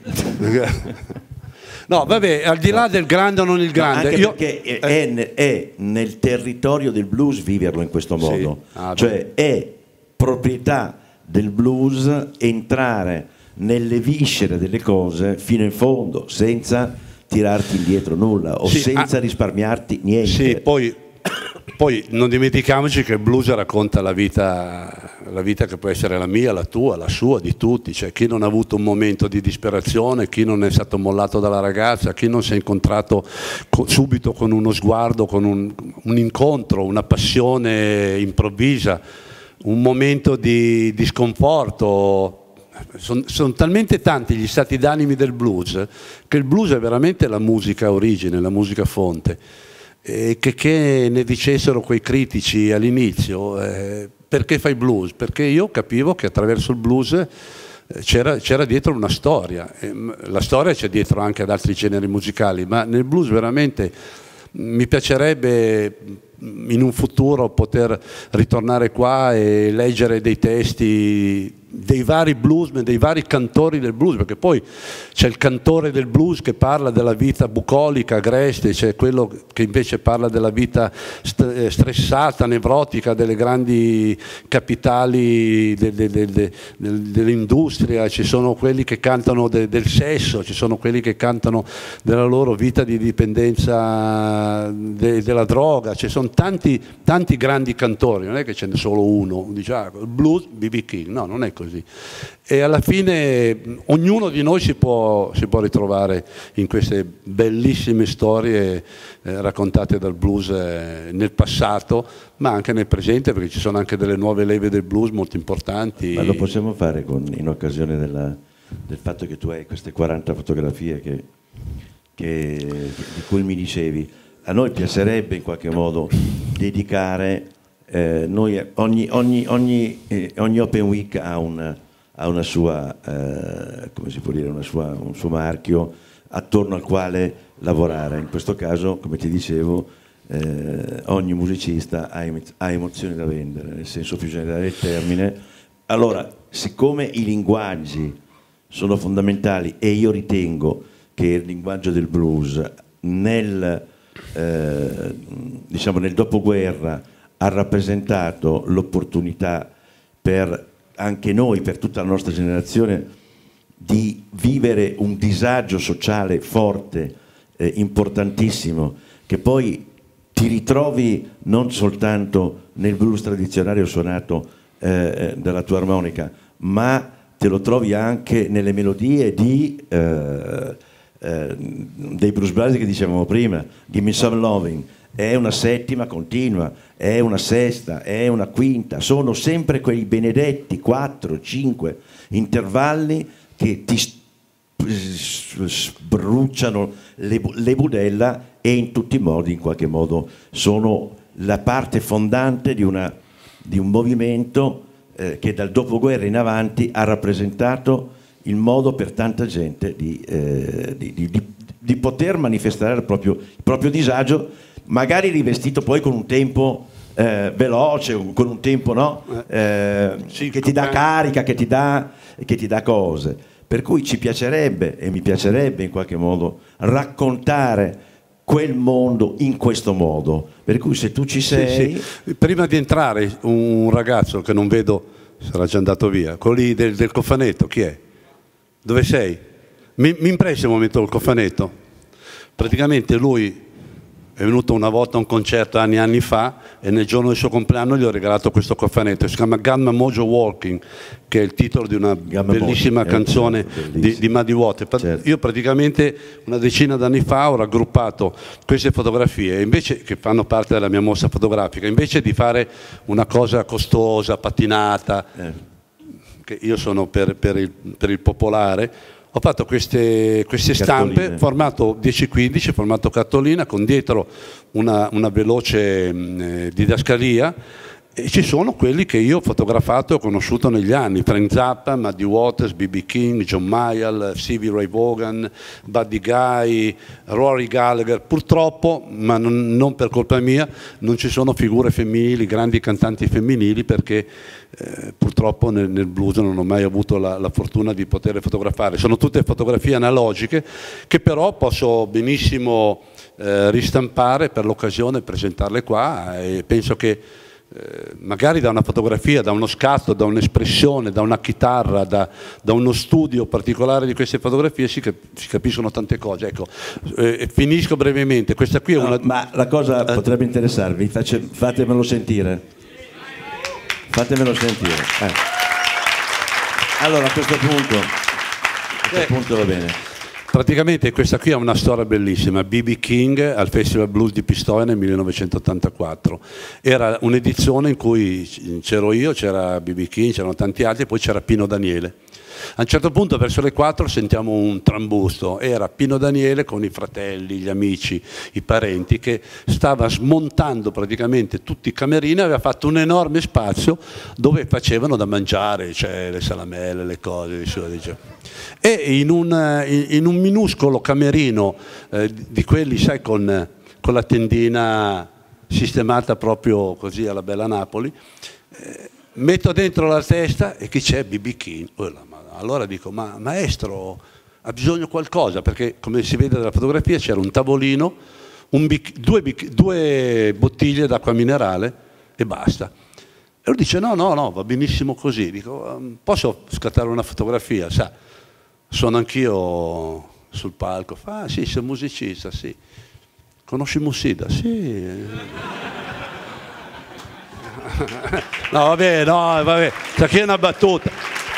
No, vabbè, al di là del grande o non il grande. No, anche io, perché è, è, è nel territorio del blues viverlo in questo modo. Sì. Ah, cioè è proprietà del blues entrare nelle viscere delle cose fino in fondo, senza tirarti indietro nulla o sì, senza ah, risparmiarti niente. Sì, poi, poi non dimentichiamoci che il blues racconta la vita, la vita che può essere la mia, la tua, la sua, di tutti. Cioè, chi non ha avuto un momento di disperazione, chi non è stato mollato dalla ragazza, chi non si è incontrato co- subito con uno sguardo, con un, un incontro, una passione improvvisa, un momento di, di sconforto. Sono son talmente tanti gli stati d'animi del blues che il blues è veramente la musica origine, la musica fonte. E che, che ne dicessero quei critici all'inizio, eh, perché fai blues? Perché io capivo che attraverso il blues c'era, c'era dietro una storia. E la storia c'è dietro anche ad altri generi musicali, ma nel blues veramente mi piacerebbe in un futuro poter ritornare qua e leggere dei testi dei vari bluesmen, dei vari cantori del blues, perché poi c'è il cantore del blues che parla della vita bucolica, agreste, c'è quello che invece parla della vita st- stressata, nevrotica delle grandi capitali de- de- de- de- de- dell'industria, ci sono quelli che cantano de- del sesso, ci sono quelli che cantano della loro vita di dipendenza de- della droga, ci sono sono tanti, tanti grandi cantori, non è che ce n'è solo uno, dice ah, il blues, B B King, no, non è così. E alla fine ognuno di noi si può, si può ritrovare in queste bellissime storie eh, raccontate dal blues eh, nel passato, ma anche nel presente, perché ci sono anche delle nuove leve del blues molto importanti. Ma lo possiamo fare con, in occasione della, del fatto che tu hai queste quaranta fotografie che, che, di cui mi dicevi. A noi piacerebbe in qualche modo dedicare, eh, noi, ogni, ogni, ogni, eh, ogni Open Week ha una, ha una sua, eh, come si può dire, una sua, un suo marchio attorno al quale lavorare. In questo caso, come ti dicevo, eh, ogni musicista ha, ha emozioni da vendere, nel senso più generale del termine. Allora, siccome i linguaggi sono fondamentali e io ritengo che il linguaggio del blues nel, eh, diciamo nel dopoguerra ha rappresentato l'opportunità per anche noi, per tutta la nostra generazione, di vivere un disagio sociale forte, eh, importantissimo, che poi ti ritrovi non soltanto nel blues tradizionale suonato eh, dalla tua armonica, ma te lo trovi anche nelle melodie di, eh, eh, dei Blues Brothers che dicevamo prima, Give Me Some Loving. È una settima continua, è una sesta, è una quinta, sono sempre quei benedetti quattro, cinque intervalli che ti sbruciano le, le budella e in tutti i modi, in qualche modo, sono la parte fondante di, una, di un movimento eh, che dal dopoguerra in avanti ha rappresentato il modo per tanta gente di, eh, di, di, di, di poter manifestare il proprio, il proprio disagio, magari rivestito poi con un tempo eh, veloce, con un tempo no? eh, sì, che ti dà carica, che ti dà, che ti dà cose. Per cui ci piacerebbe, e mi piacerebbe in qualche modo, raccontare quel mondo in questo modo. Per cui se tu ci sei... Sì, sì. Prima di entrare, un ragazzo che non vedo, sarà già andato via, quello lì del, del cofanetto, chi è? Dove sei? Mi, mi impressi un momento il cofanetto. Praticamente lui è venuto una volta a un concerto anni e anni fa e nel giorno del suo compleanno gli ho regalato questo cofanetto, si chiama Gamma Mojo Walking, che è il titolo di una Gamma bellissima Mojo, canzone bellissima. Di, di Muddy Waters. Certo. Io praticamente una decina d'anni fa ho raggruppato queste fotografie, invece, che fanno parte della mia mostra fotografica, invece di fare una cosa costosa, patinata, eh. che io sono per, per, il, per il popolare, ho fatto queste, queste stampe, formato dieci quindici, formato cartolina, con dietro una, una veloce eh, didascalia, e ci sono quelli che io ho fotografato e ho conosciuto negli anni: Frank Zappa, Muddy Waters, B B King, John Mayall, Stevie Ray Vaughan, Buddy Guy, Rory Gallagher. Purtroppo, ma non, non per colpa mia, non ci sono figure femminili, grandi cantanti femminili, perché eh, purtroppo nel, nel blues non ho mai avuto la, la fortuna di poterle fotografare. Sono tutte fotografie analogiche che però posso benissimo eh, ristampare per l'occasione e presentarle qua, e penso che Eh, magari da una fotografia, da uno scatto, da un'espressione, da una chitarra, da, da uno studio particolare di queste fotografie si, cap si capiscono tante cose. Ecco, eh, finisco brevemente. Questa qui è una... No, ma la cosa eh. potrebbe interessarvi, Face, fatemelo sentire. Fatemelo sentire. Eh. Allora a questo punto, a questo eh. punto va bene. Praticamente questa qui è una storia bellissima. B B King al Festival Blues di Pistoia nel millenovecentottantaquattro. Era un'edizione in cui c'ero io, c'era B B King, c'erano tanti altri, e poi c'era Pino Daniele. A un certo punto verso le quattro sentiamo un trambusto, era Pino Daniele con i fratelli, gli amici, i parenti, che stava smontando praticamente tutti i camerini, aveva fatto un enorme spazio dove facevano da mangiare, cioè le salamelle, le cose, e in un, in un minuscolo camerino eh, di quelli, sai, con, con la tendina sistemata proprio così alla bella Napoli, eh, metto dentro la testa e chi c'è? B B King. Allora dico, ma maestro, ha bisogno di qualcosa, perché come si vede dalla fotografia c'era un tavolino, un bic due, bic due bottiglie d'acqua minerale e basta. E lui dice no, no, no, va benissimo così. Dico, posso scattare una fotografia? Sa, sono anch'io sul palco. Fa, ah sì, sei musicista, sì. Conosci Mussida? Sì. No, vabbè, no, vabbè, sa che è una battuta.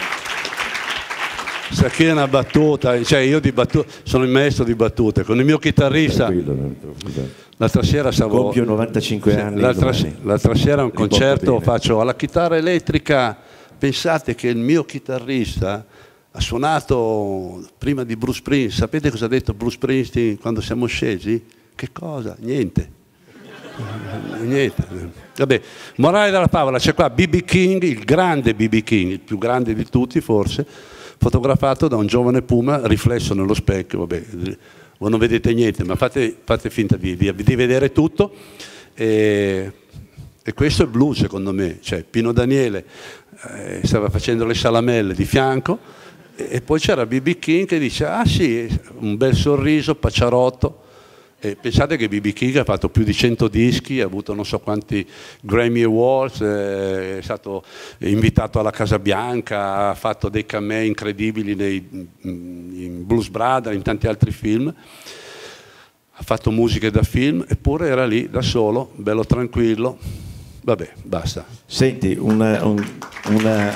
Sa che è una battuta, cioè io di battute, sono il maestro di battute, con il mio chitarrista. L'altra sera stavo... Compio novantacinque sì, anni. L'altra, l'altra sera a un concerto faccio alla chitarra elettrica. Pensate che il mio chitarrista ha suonato prima di Bruce Springsteen. Sapete cosa ha detto Bruce Springsteen quando siamo scesi? Che cosa? Niente. Niente. Vabbè, morale della favola, c'è qua B B King, il grande B B King, il più grande di tutti forse, fotografato da un giovane puma riflesso nello specchio. Vabbè, voi non vedete niente, ma fate, fate finta di, di, di vedere tutto. E, e questo è il blues, secondo me. Cioè, Pino Daniele eh, stava facendo le salamelle di fianco e, e poi c'era B B King che dice: ah sì, un bel sorriso, pacciarotto. E pensate che B B King ha fatto più di cento dischi, ha avuto non so quanti Grammy Awards, è stato invitato alla Casa Bianca, ha fatto dei cameo incredibili nei, in Blues Brothers, in tanti altri film, ha fatto musiche da film, eppure era lì da solo, bello tranquillo. Vabbè, basta. Senti, una... Un, una...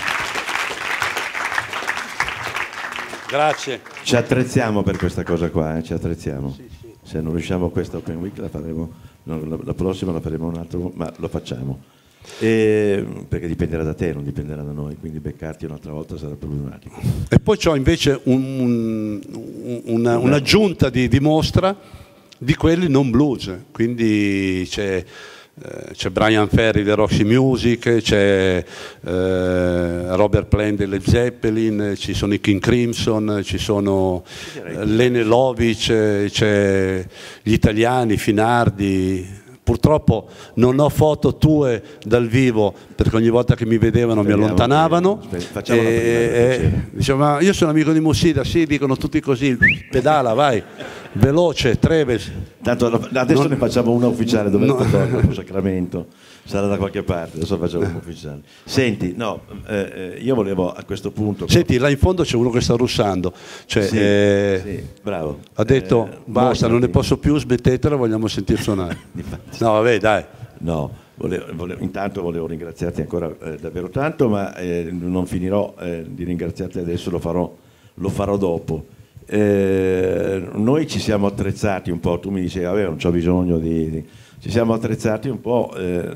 Grazie. Ci attrezziamo per questa cosa qua, eh? Ci attrezziamo. Sì, sì. Se non riusciamo a questa Open Week la faremo, no, la, la prossima la faremo un altro, ma lo facciamo. E, perché dipenderà da te, non dipenderà da noi, quindi beccarti un'altra volta sarà problematico. E poi c'ho invece un, un, una, un'aggiunta di, di mostra di quelli non blues, quindi c'è... c'è Brian Ferry del Roxy Music, c'è eh, Robert Plant delle Zeppelin, ci sono i King Crimson, ci sono eh, Lene Lovic, c'è gli italiani, Finardi. Purtroppo non ho foto tue dal vivo perché ogni volta che mi vedevano Speriamo mi allontanavano. Che... Facciamo la prima, e, diciamo, ma io sono amico di Mussida, sì, dicono tutti così, pedala, vai, veloce, Treves. Tanto adesso non... ne facciamo una ufficiale, dove no. dopo Sacramento, sarà da qualche parte, adesso facciamo una ufficiale. Senti, no, eh, io volevo a questo punto... Senti, là in fondo c'è uno che sta russando, cioè, sì, eh, sì, bravo. Ha detto, eh, basta, non ne posso più, smettetela, vogliamo sentir suonare. No, vabbè, dai. No, volevo, volevo, intanto volevo ringraziarti ancora eh, davvero tanto, ma eh, non finirò eh, di ringraziarti adesso, lo farò, lo farò dopo. Eh, noi ci siamo attrezzati un po', tu mi dicevi, vabbè, non c'ho bisogno di, di... Ci siamo attrezzati un po', eh,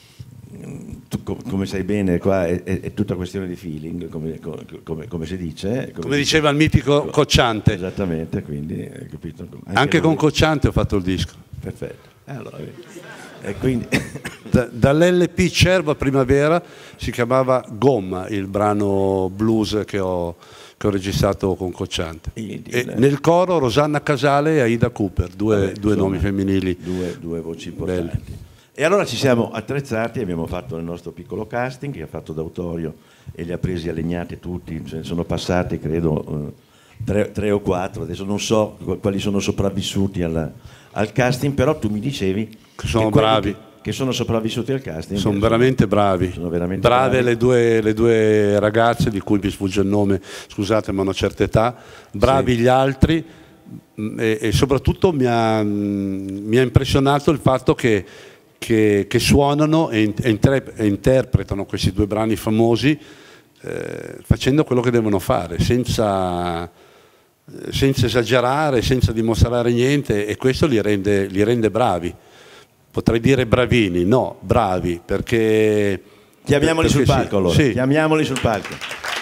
tu, com, come sai bene, qua è, è, è tutta questione di feeling, come, come, come si dice. Come, come diceva il mitico Cocciante. Esattamente, quindi, hai capito? Anche, Anche con noi... Cocciante ho fatto il disco. Perfetto. Allora, e quindi... da, dall'L P Cerva Primavera si chiamava Gomma, il brano blues che ho, che ho registrato con Cocciante. Il, il, e nel coro Rosanna Casale e Aida Cooper, due, vabbè, due insomma, nomi femminili. Due, due voci importanti. Belli. E allora ci siamo attrezzati, abbiamo fatto il nostro piccolo casting che ha fatto D'Autorio e li ha presi a legnate tutti, cioè, sono passati credo tre, tre o quattro, adesso non so quali sono sopravvissuti alla, al casting, però tu mi dicevi che sono che bravi. Che, che sono sopravvissuti al casting. Sono veramente sono, bravi. Sono veramente Brave bravi. Le, due, le due ragazze di cui mi sfugge il nome, scusate, ma hanno una certa età. Bravi sì. Gli altri e, e soprattutto mi ha, mi ha impressionato il fatto che, che, che suonano e, e, inter, e interpretano questi due brani famosi eh, facendo quello che devono fare, senza, senza esagerare, senza dimostrare niente, e questo li rende, li rende bravi. Potrei dire bravini, no, bravi, perché... Chiamiamoli perché sul palco sì, allora, sì. Chiamiamoli sul palco.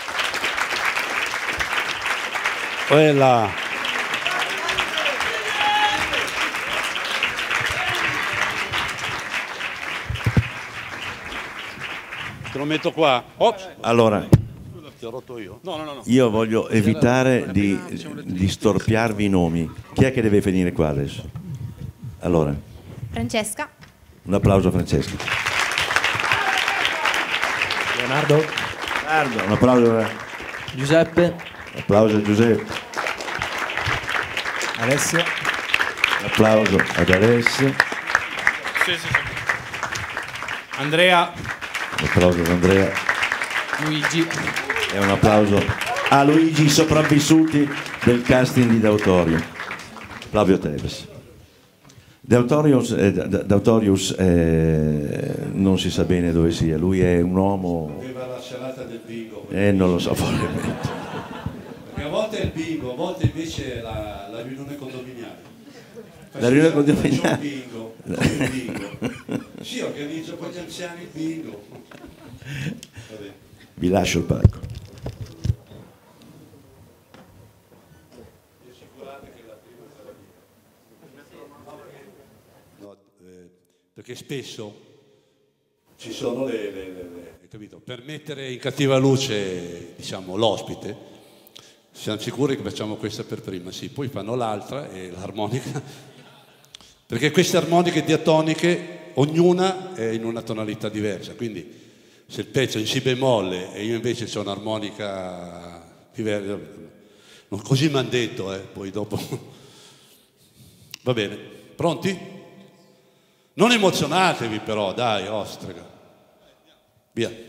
Quella. Te lo metto qua. Ops. Allora, ti ho rotto io. No, no, no, no. Io voglio evitare di, di storpiarvi i nomi. Chi è che deve venire qua adesso? Allora... Francesca. Un applauso a Francesca. Leonardo. Leonardo. Un applauso a Giuseppe. Un applauso a Giuseppe. Alessio. Un applauso ad Alessio. Sì, sì, sì. Andrea. Un applauso ad Andrea. Luigi. E un applauso a Luigi, sopravvissuti del casting di D'Autorio. Flavio Teves. D'Autorius, eh, D'Autorius eh, non si sa bene dove sia. Lui è un uomo... Aveva la serata del bingo. Eh, non lo so, probabilmente. Perché a volte è il bingo, a volte invece è la, la riunione condominiale. La riunione condominiale? Faccio il bingo, faccio il bingo. Sì, organizzo con gli anziani il bingo. Vabbè. Vi lascio il palco. No, eh, perché spesso ci sono le, le, le, le capito? Per mettere in cattiva luce, diciamo, l'ospite, siamo sicuri che facciamo questa per prima, sì, poi fanno l'altra e l'armonica, perché queste armoniche diatoniche, ognuna è in una tonalità diversa, quindi se il pezzo è in si bemolle e io invece c'ho un'armonica diversa, non così mi hanno detto, eh, poi dopo. Va bene, pronti? Non emozionatevi però, dai, ostrega. Via.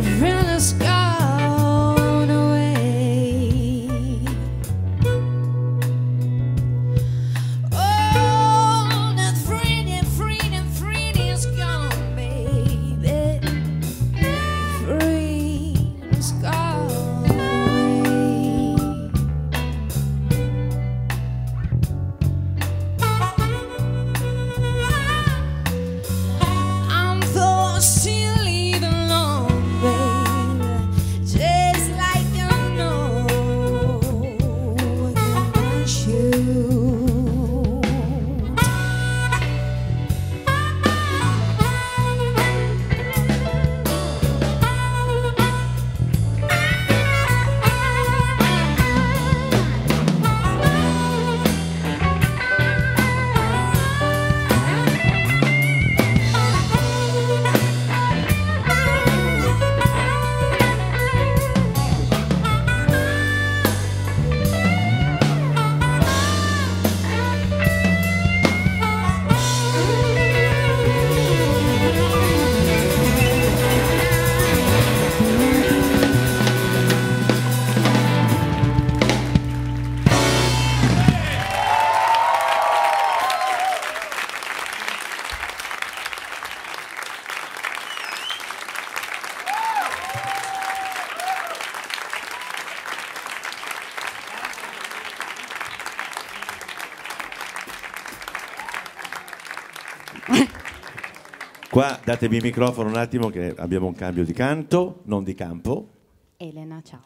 Qua datemi il microfono un attimo che abbiamo un cambio di canto, non di campo. Elena, ciao.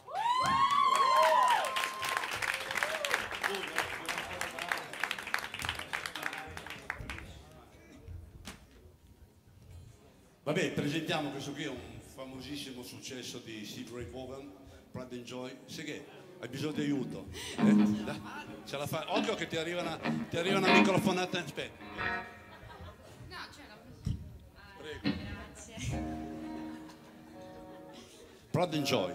Vabbè, presentiamo questo qui, è un famosissimo successo di Steve Ray Vaughan, Pride and Joy. Sai che hai bisogno di aiuto? Eh? Dai, ce la fa. Occhio che ti arriva una, ti arriva una microfonata. Aspetta. No, c'è la Prego. Grazie. Pride and Joy.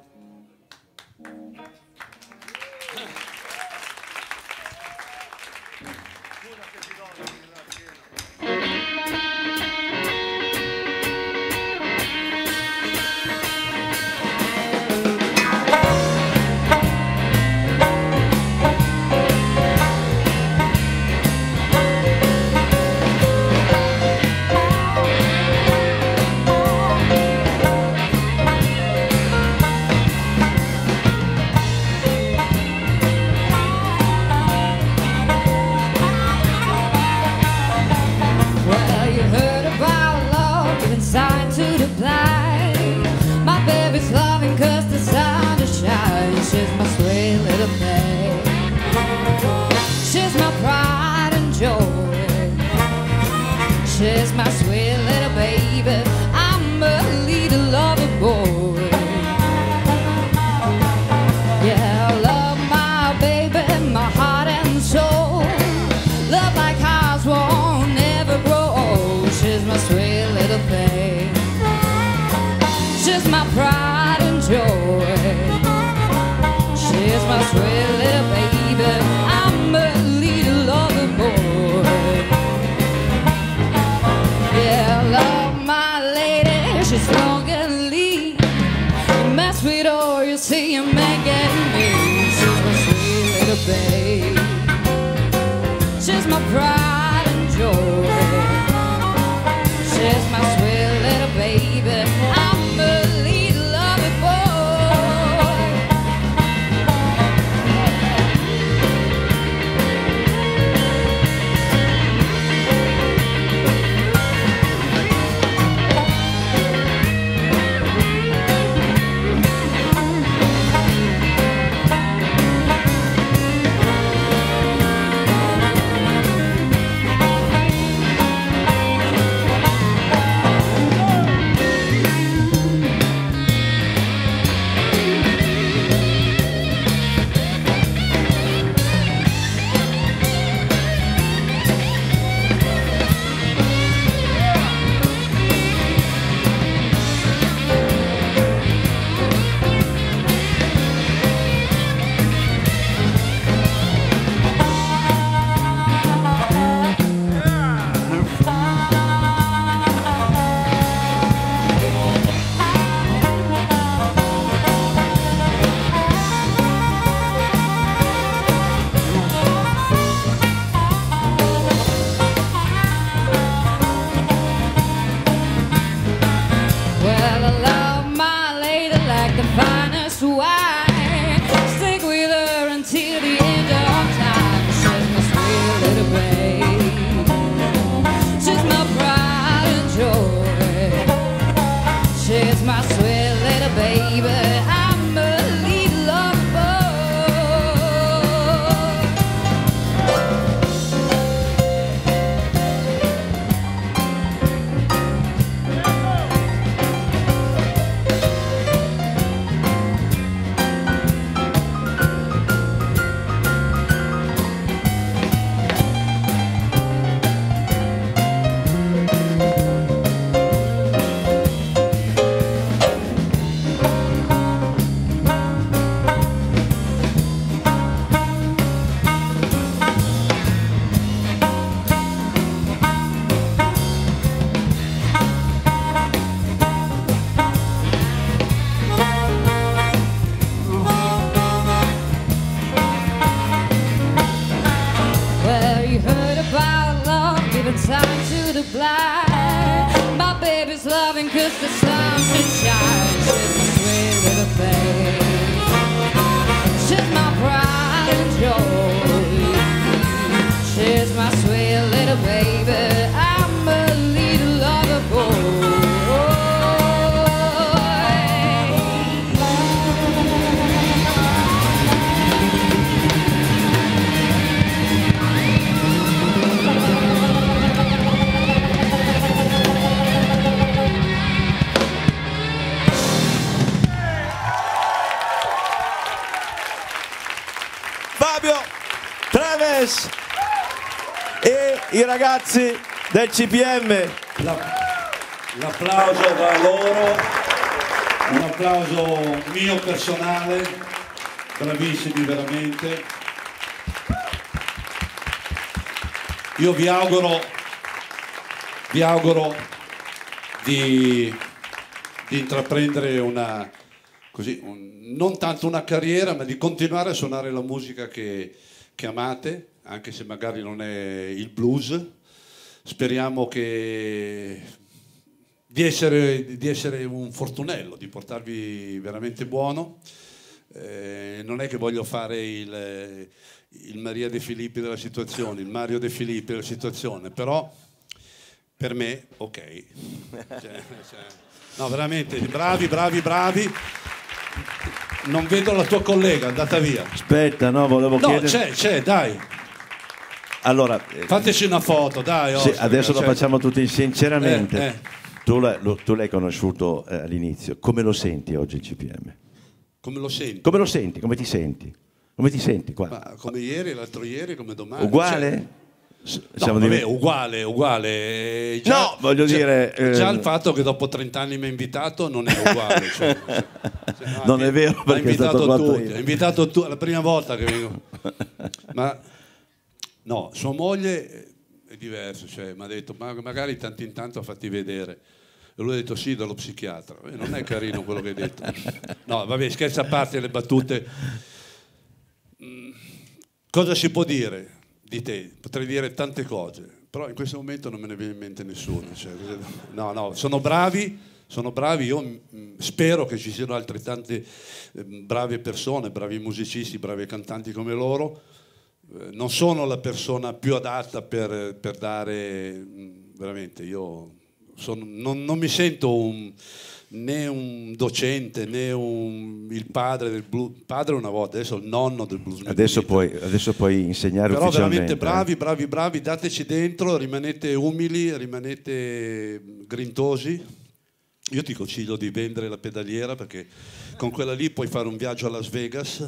She's my sweet little baby. I'm a little lover boy. Yeah, I love my baby, my heart and soul. Love like ours won't never grow old. She's my sweet little thing. She's my pride and joy. She's my sweet little baby. I'm a little lover boy. Yeah, I love my lady, she's strong and lean. You mess with her, you see you make it me. She's my sweet little babe. She's my pride and joy. She's my sweet little baby. I'm a little lover boy. She's my sweet little baby. I'm a little lover boy. Well, you heard about love, giving time to the blind. My baby's loving cause the sun can shine. She's my sweet little babe. She's my pride and joy. She's my sweet little baby. I'm a little lover boy. Fabio Traves e i ragazzi del C P M. La- L'applauso va a loro, un applauso mio personale, bravissimi veramente. Io vi auguro, vi auguro di, di intraprendere una, così, un- non tanto una carriera, ma di continuare a suonare la musica che, che amate, anche se magari non è il blues. Speriamo che di essere, di essere un fortunello, di portarvi veramente buono. Eh, non è che voglio fare il, il Maria De Filippi della situazione, il Mario De Filippi della situazione, però per me ok. Cioè, cioè, no, veramente, bravi, bravi, bravi. Non vedo la tua collega, è andata via. Aspetta, no, volevo No, chiedere. c'è, c'è, dai. Allora, eh, Fateci una foto, dai. sì, Oscar, adesso lo cioè- facciamo tutti sinceramente. Eh, eh. Tu, l'hai, lo- tu l'hai conosciuto eh, all'inizio. Come lo senti oggi il C P M? Come lo senti? Come lo senti? Come ti senti? Come ti senti qua? Ma come ieri, l'altro ieri, come domani. Uguale? Cioè, S- no, siamo vabbè, divent- uguale, uguale. Eh, No, voglio già- dire, Già eh, il fatto che dopo trenta anni mi ha invitato non è uguale. Cioè, cioè, no, Non è vero, ha perché è stato invitato quattro tutti, io. ha invitato tu, è la prima volta che vengo. Ma no, sua moglie è diversa, cioè, mi ha detto, ma magari tanto in tanto fatti vedere. E lui ha detto sì, dallo psichiatra. Eh, non è carino quello che hai detto. No, vabbè, scherzi a parte, le battute. Mm, cosa si può dire di te? Potrei dire tante cose, però in questo momento non me ne viene in mente nessuno. Cioè, no, no, sono bravi, sono bravi. Io mm, spero che ci siano altrettante eh, brave persone, bravi musicisti, bravi cantanti come loro. Eh, non sono la persona più adatta per, per dare, mm, veramente, io sono- non, non mi sento un, né un docente né un, il padre del blues, padre una volta, adesso il nonno del blues. Adesso puoi, adesso puoi insegnare Però ufficialmente. veramente bravi, bravi, bravi, dateci dentro, rimanete umili, rimanete grintosi. Io ti consiglio di vendere la pedaliera perché con quella lì puoi fare un viaggio a Las Vegas.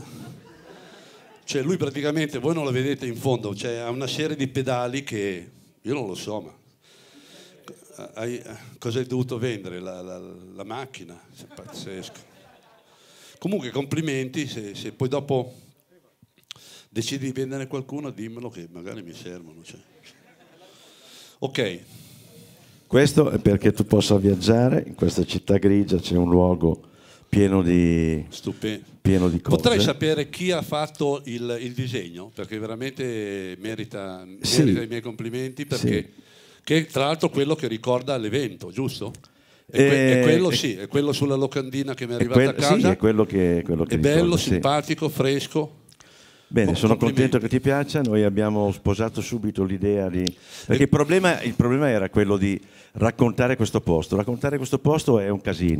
Cioè lui praticamente, voi non lo vedete in fondo, cioè, ha una serie di pedali che io non lo so, ma hai, cosa hai dovuto vendere? La, la, la macchina? È pazzesco. Comunque complimenti, se, se poi dopo decidi di vendere qualcuno dimmelo che magari mi servono. Cioè. Ok. Questo è perché tu possa viaggiare in questa città grigia, c'è un luogo pieno di, Stupendo. pieno di cose. Potrei sapere chi ha fatto il, il disegno, perché veramente merita, merita Sì. i miei complimenti, perché che tra l'altro è quello che ricorda l'evento, giusto? È, que- Eh, è quello è- sì, è quello sulla locandina che mi è È arrivata quel- a casa. sì, è quello che, quello che è bello, ricordo, sì. simpatico, fresco. Bene, Oh, sono complimenti. contento che ti piaccia. Noi abbiamo sposato subito l'idea di... Perché il problema, il problema era quello di raccontare questo posto. Raccontare questo posto è un casino,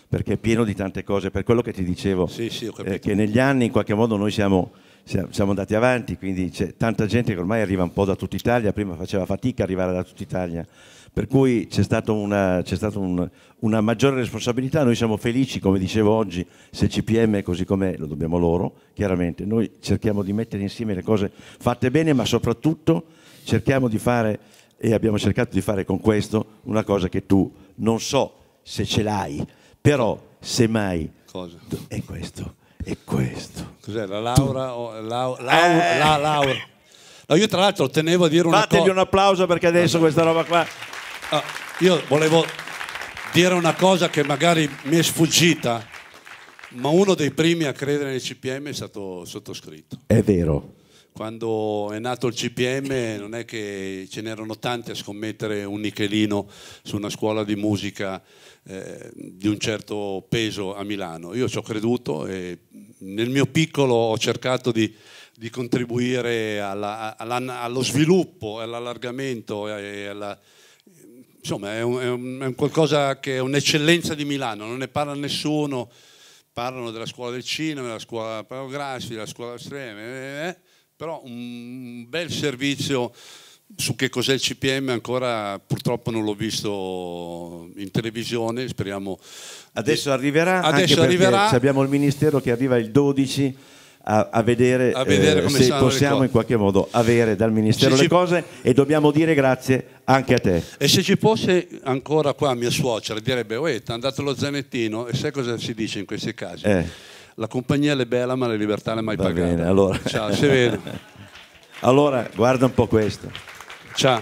perché è pieno di tante cose, per quello che ti dicevo, Sì, sì, ho capito. eh, che negli anni in qualche modo noi siamo, siamo, siamo andati avanti, quindi c'è tanta gente che ormai arriva un po' da tutta Italia, prima faceva fatica arrivare da tutta Italia, per cui c'è stata una, c'è stata un, una maggiore responsabilità. Noi siamo felici, come dicevo oggi, se C P M è così com'è, lo dobbiamo loro, chiaramente. Noi cerchiamo di mettere insieme le cose fatte bene, ma soprattutto cerchiamo di fare, e abbiamo cercato di fare con questo, una cosa che tu non so se ce l'hai, però semmai Cosa? è questo, è questo. Cos'è, la Laura? O, la, la, Eh. la, Laura. No, io tra l'altro tenevo a dire una Fategli cosa. un applauso perché adesso questa roba qua... Ah, io volevo dire una cosa che magari mi è sfuggita, ma uno dei primi a credere nel C P M è stato sottoscritto. È vero. Quando è nato il C P M non è che ce n'erano tanti a scommettere un nichelino su una scuola di musica eh, di un certo peso a Milano. Io ci ho creduto e nel mio piccolo ho cercato di, di contribuire alla, alla, allo sviluppo, all'allargamento e alla... Insomma, è un, è, un, è un qualcosa che è un'eccellenza di Milano, non ne parla nessuno, parlano della scuola del cinema, della scuola Paolo Grassi, della scuola Estreme, eh, eh, però un bel servizio su che cos'è il C P M ancora purtroppo non l'ho visto in televisione, speriamo. Adesso arriverà, Adesso anche arriverà. perché abbiamo il Ministero che arriva il dodici a, a vedere, A vedere eh, come se stanno le possiamo cose. in qualche modo avere dal Ministero Se le ci- cose, e dobbiamo dire grazie anche a te. E se ci fosse ancora qua mia suocera direbbe: uè, ti è andato lo zanettino, e sai cosa si dice in questi casi? Eh. La compagnia è bella ma la libertà l'hai mai Va pagata. bene, allora. Ciao, si vede. Allora, guarda un po' questo. Ciao.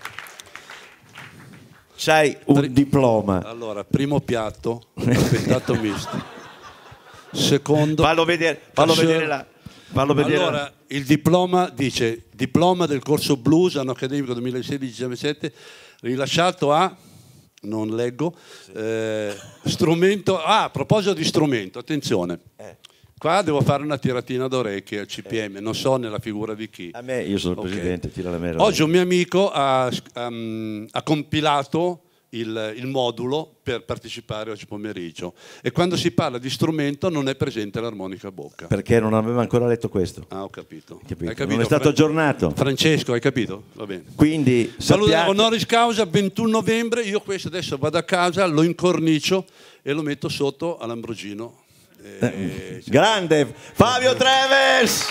C'hai un Tri- diploma. Allora, primo piatto, affettato misto. Secondo, Fallo vedere, fallo Cascio- vedere là. Fallo vedere là. Allora, il diploma dice diploma del corso blues anno accademico duemilasedici duemiladiciassette rilasciato a, non leggo, eh, strumento, ah, a proposito di strumento, attenzione, Eh. qua devo fare una tiratina d'orecchie al C P M, non so nella figura di chi. A me, io sono il Ok. presidente, tira la mera. Oggi un mio amico ha, um, ha compilato il, il modulo per partecipare oggi pomeriggio, e quando si parla di strumento non è presente l'armonica a bocca. Perché non aveva ancora letto questo. Ah, ho capito. Capito? Hai capito? Non è stato Fra- aggiornato. Francesco, hai capito? Va bene. Quindi Saluto, sappiate- onoris causa, ventuno novembre, io questo adesso vado a casa, lo incornicio e lo metto sotto all'Ambrogino. E- Grande Fabio Treves!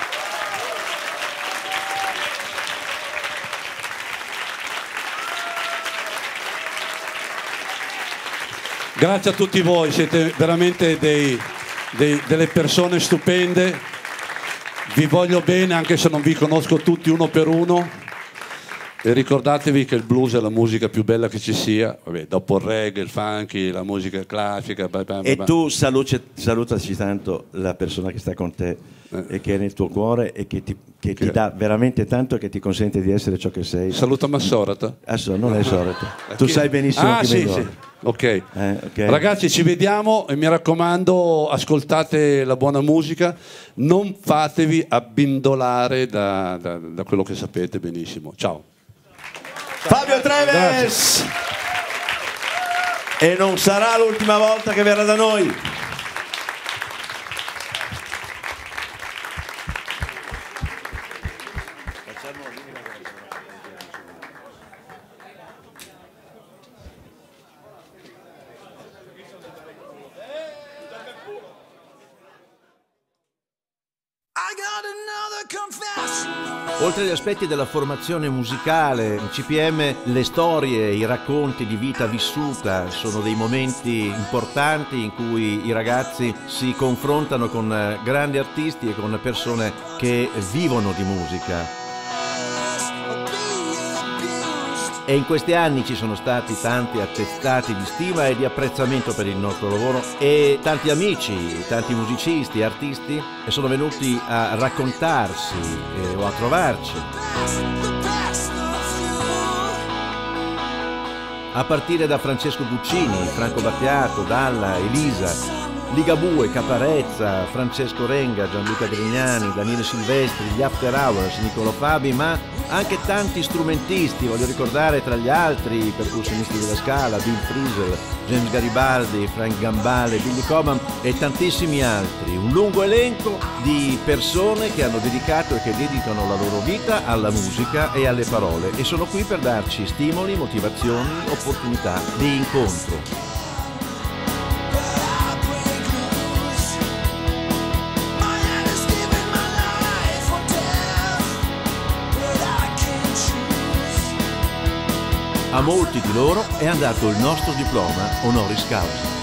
Grazie a tutti voi, siete veramente dei, dei- delle persone stupende, vi voglio bene anche se non vi conosco tutti uno per uno, e ricordatevi che il blues è la musica più bella che ci sia. Vabbè, dopo il reggae, il funky, la musica classica. Blah, blah, blah, E blah. tu saluce- salutaci tanto la persona che sta con te e che è nel tuo cuore e che ti, che ti Che- dà veramente tanto e che ti consente di essere ciò che sei. Saluta Massorata. Adesso non è solito. Tu Chi- sai benissimo ah, chi sì, mi sì. vuole. Ok. Eh, ok. Ragazzi, ci vediamo e mi raccomando, ascoltate la buona musica, non fatevi abbindolare da, da- da quello che sapete benissimo. Ciao. Fabio Treves! E non sarà l'ultima volta che verrà da noi. Oltre agli aspetti della formazione musicale, in C P M le storie, i racconti di vita vissuta sono dei momenti importanti in cui i ragazzi si confrontano con eh, grandi artisti e con persone che vivono di musica. E in questi anni ci sono stati tanti attestati di stima e di apprezzamento per il nostro lavoro, e tanti amici, tanti musicisti, artisti sono venuti a raccontarsi eh, o a trovarci. A partire da Francesco Guccini, Franco Battiato, Dalla, Elisa, Ligabue, Caparezza, Francesco Renga, Gianluca Grignani, Daniele Silvestri, gli After Hours, Niccolo Fabi, ma anche tanti strumentisti. Voglio ricordare tra gli altri i percussionisti della Scala, Bill Frisell, James Garibaldi, Frank Gambale, Billy Cobham e tantissimi altri. Un lungo elenco di persone che hanno dedicato e che dedicano la loro vita alla musica e alle parole e sono qui per darci stimoli, motivazioni, opportunità di incontro. A molti di loro è andato il nostro diploma honoris causa.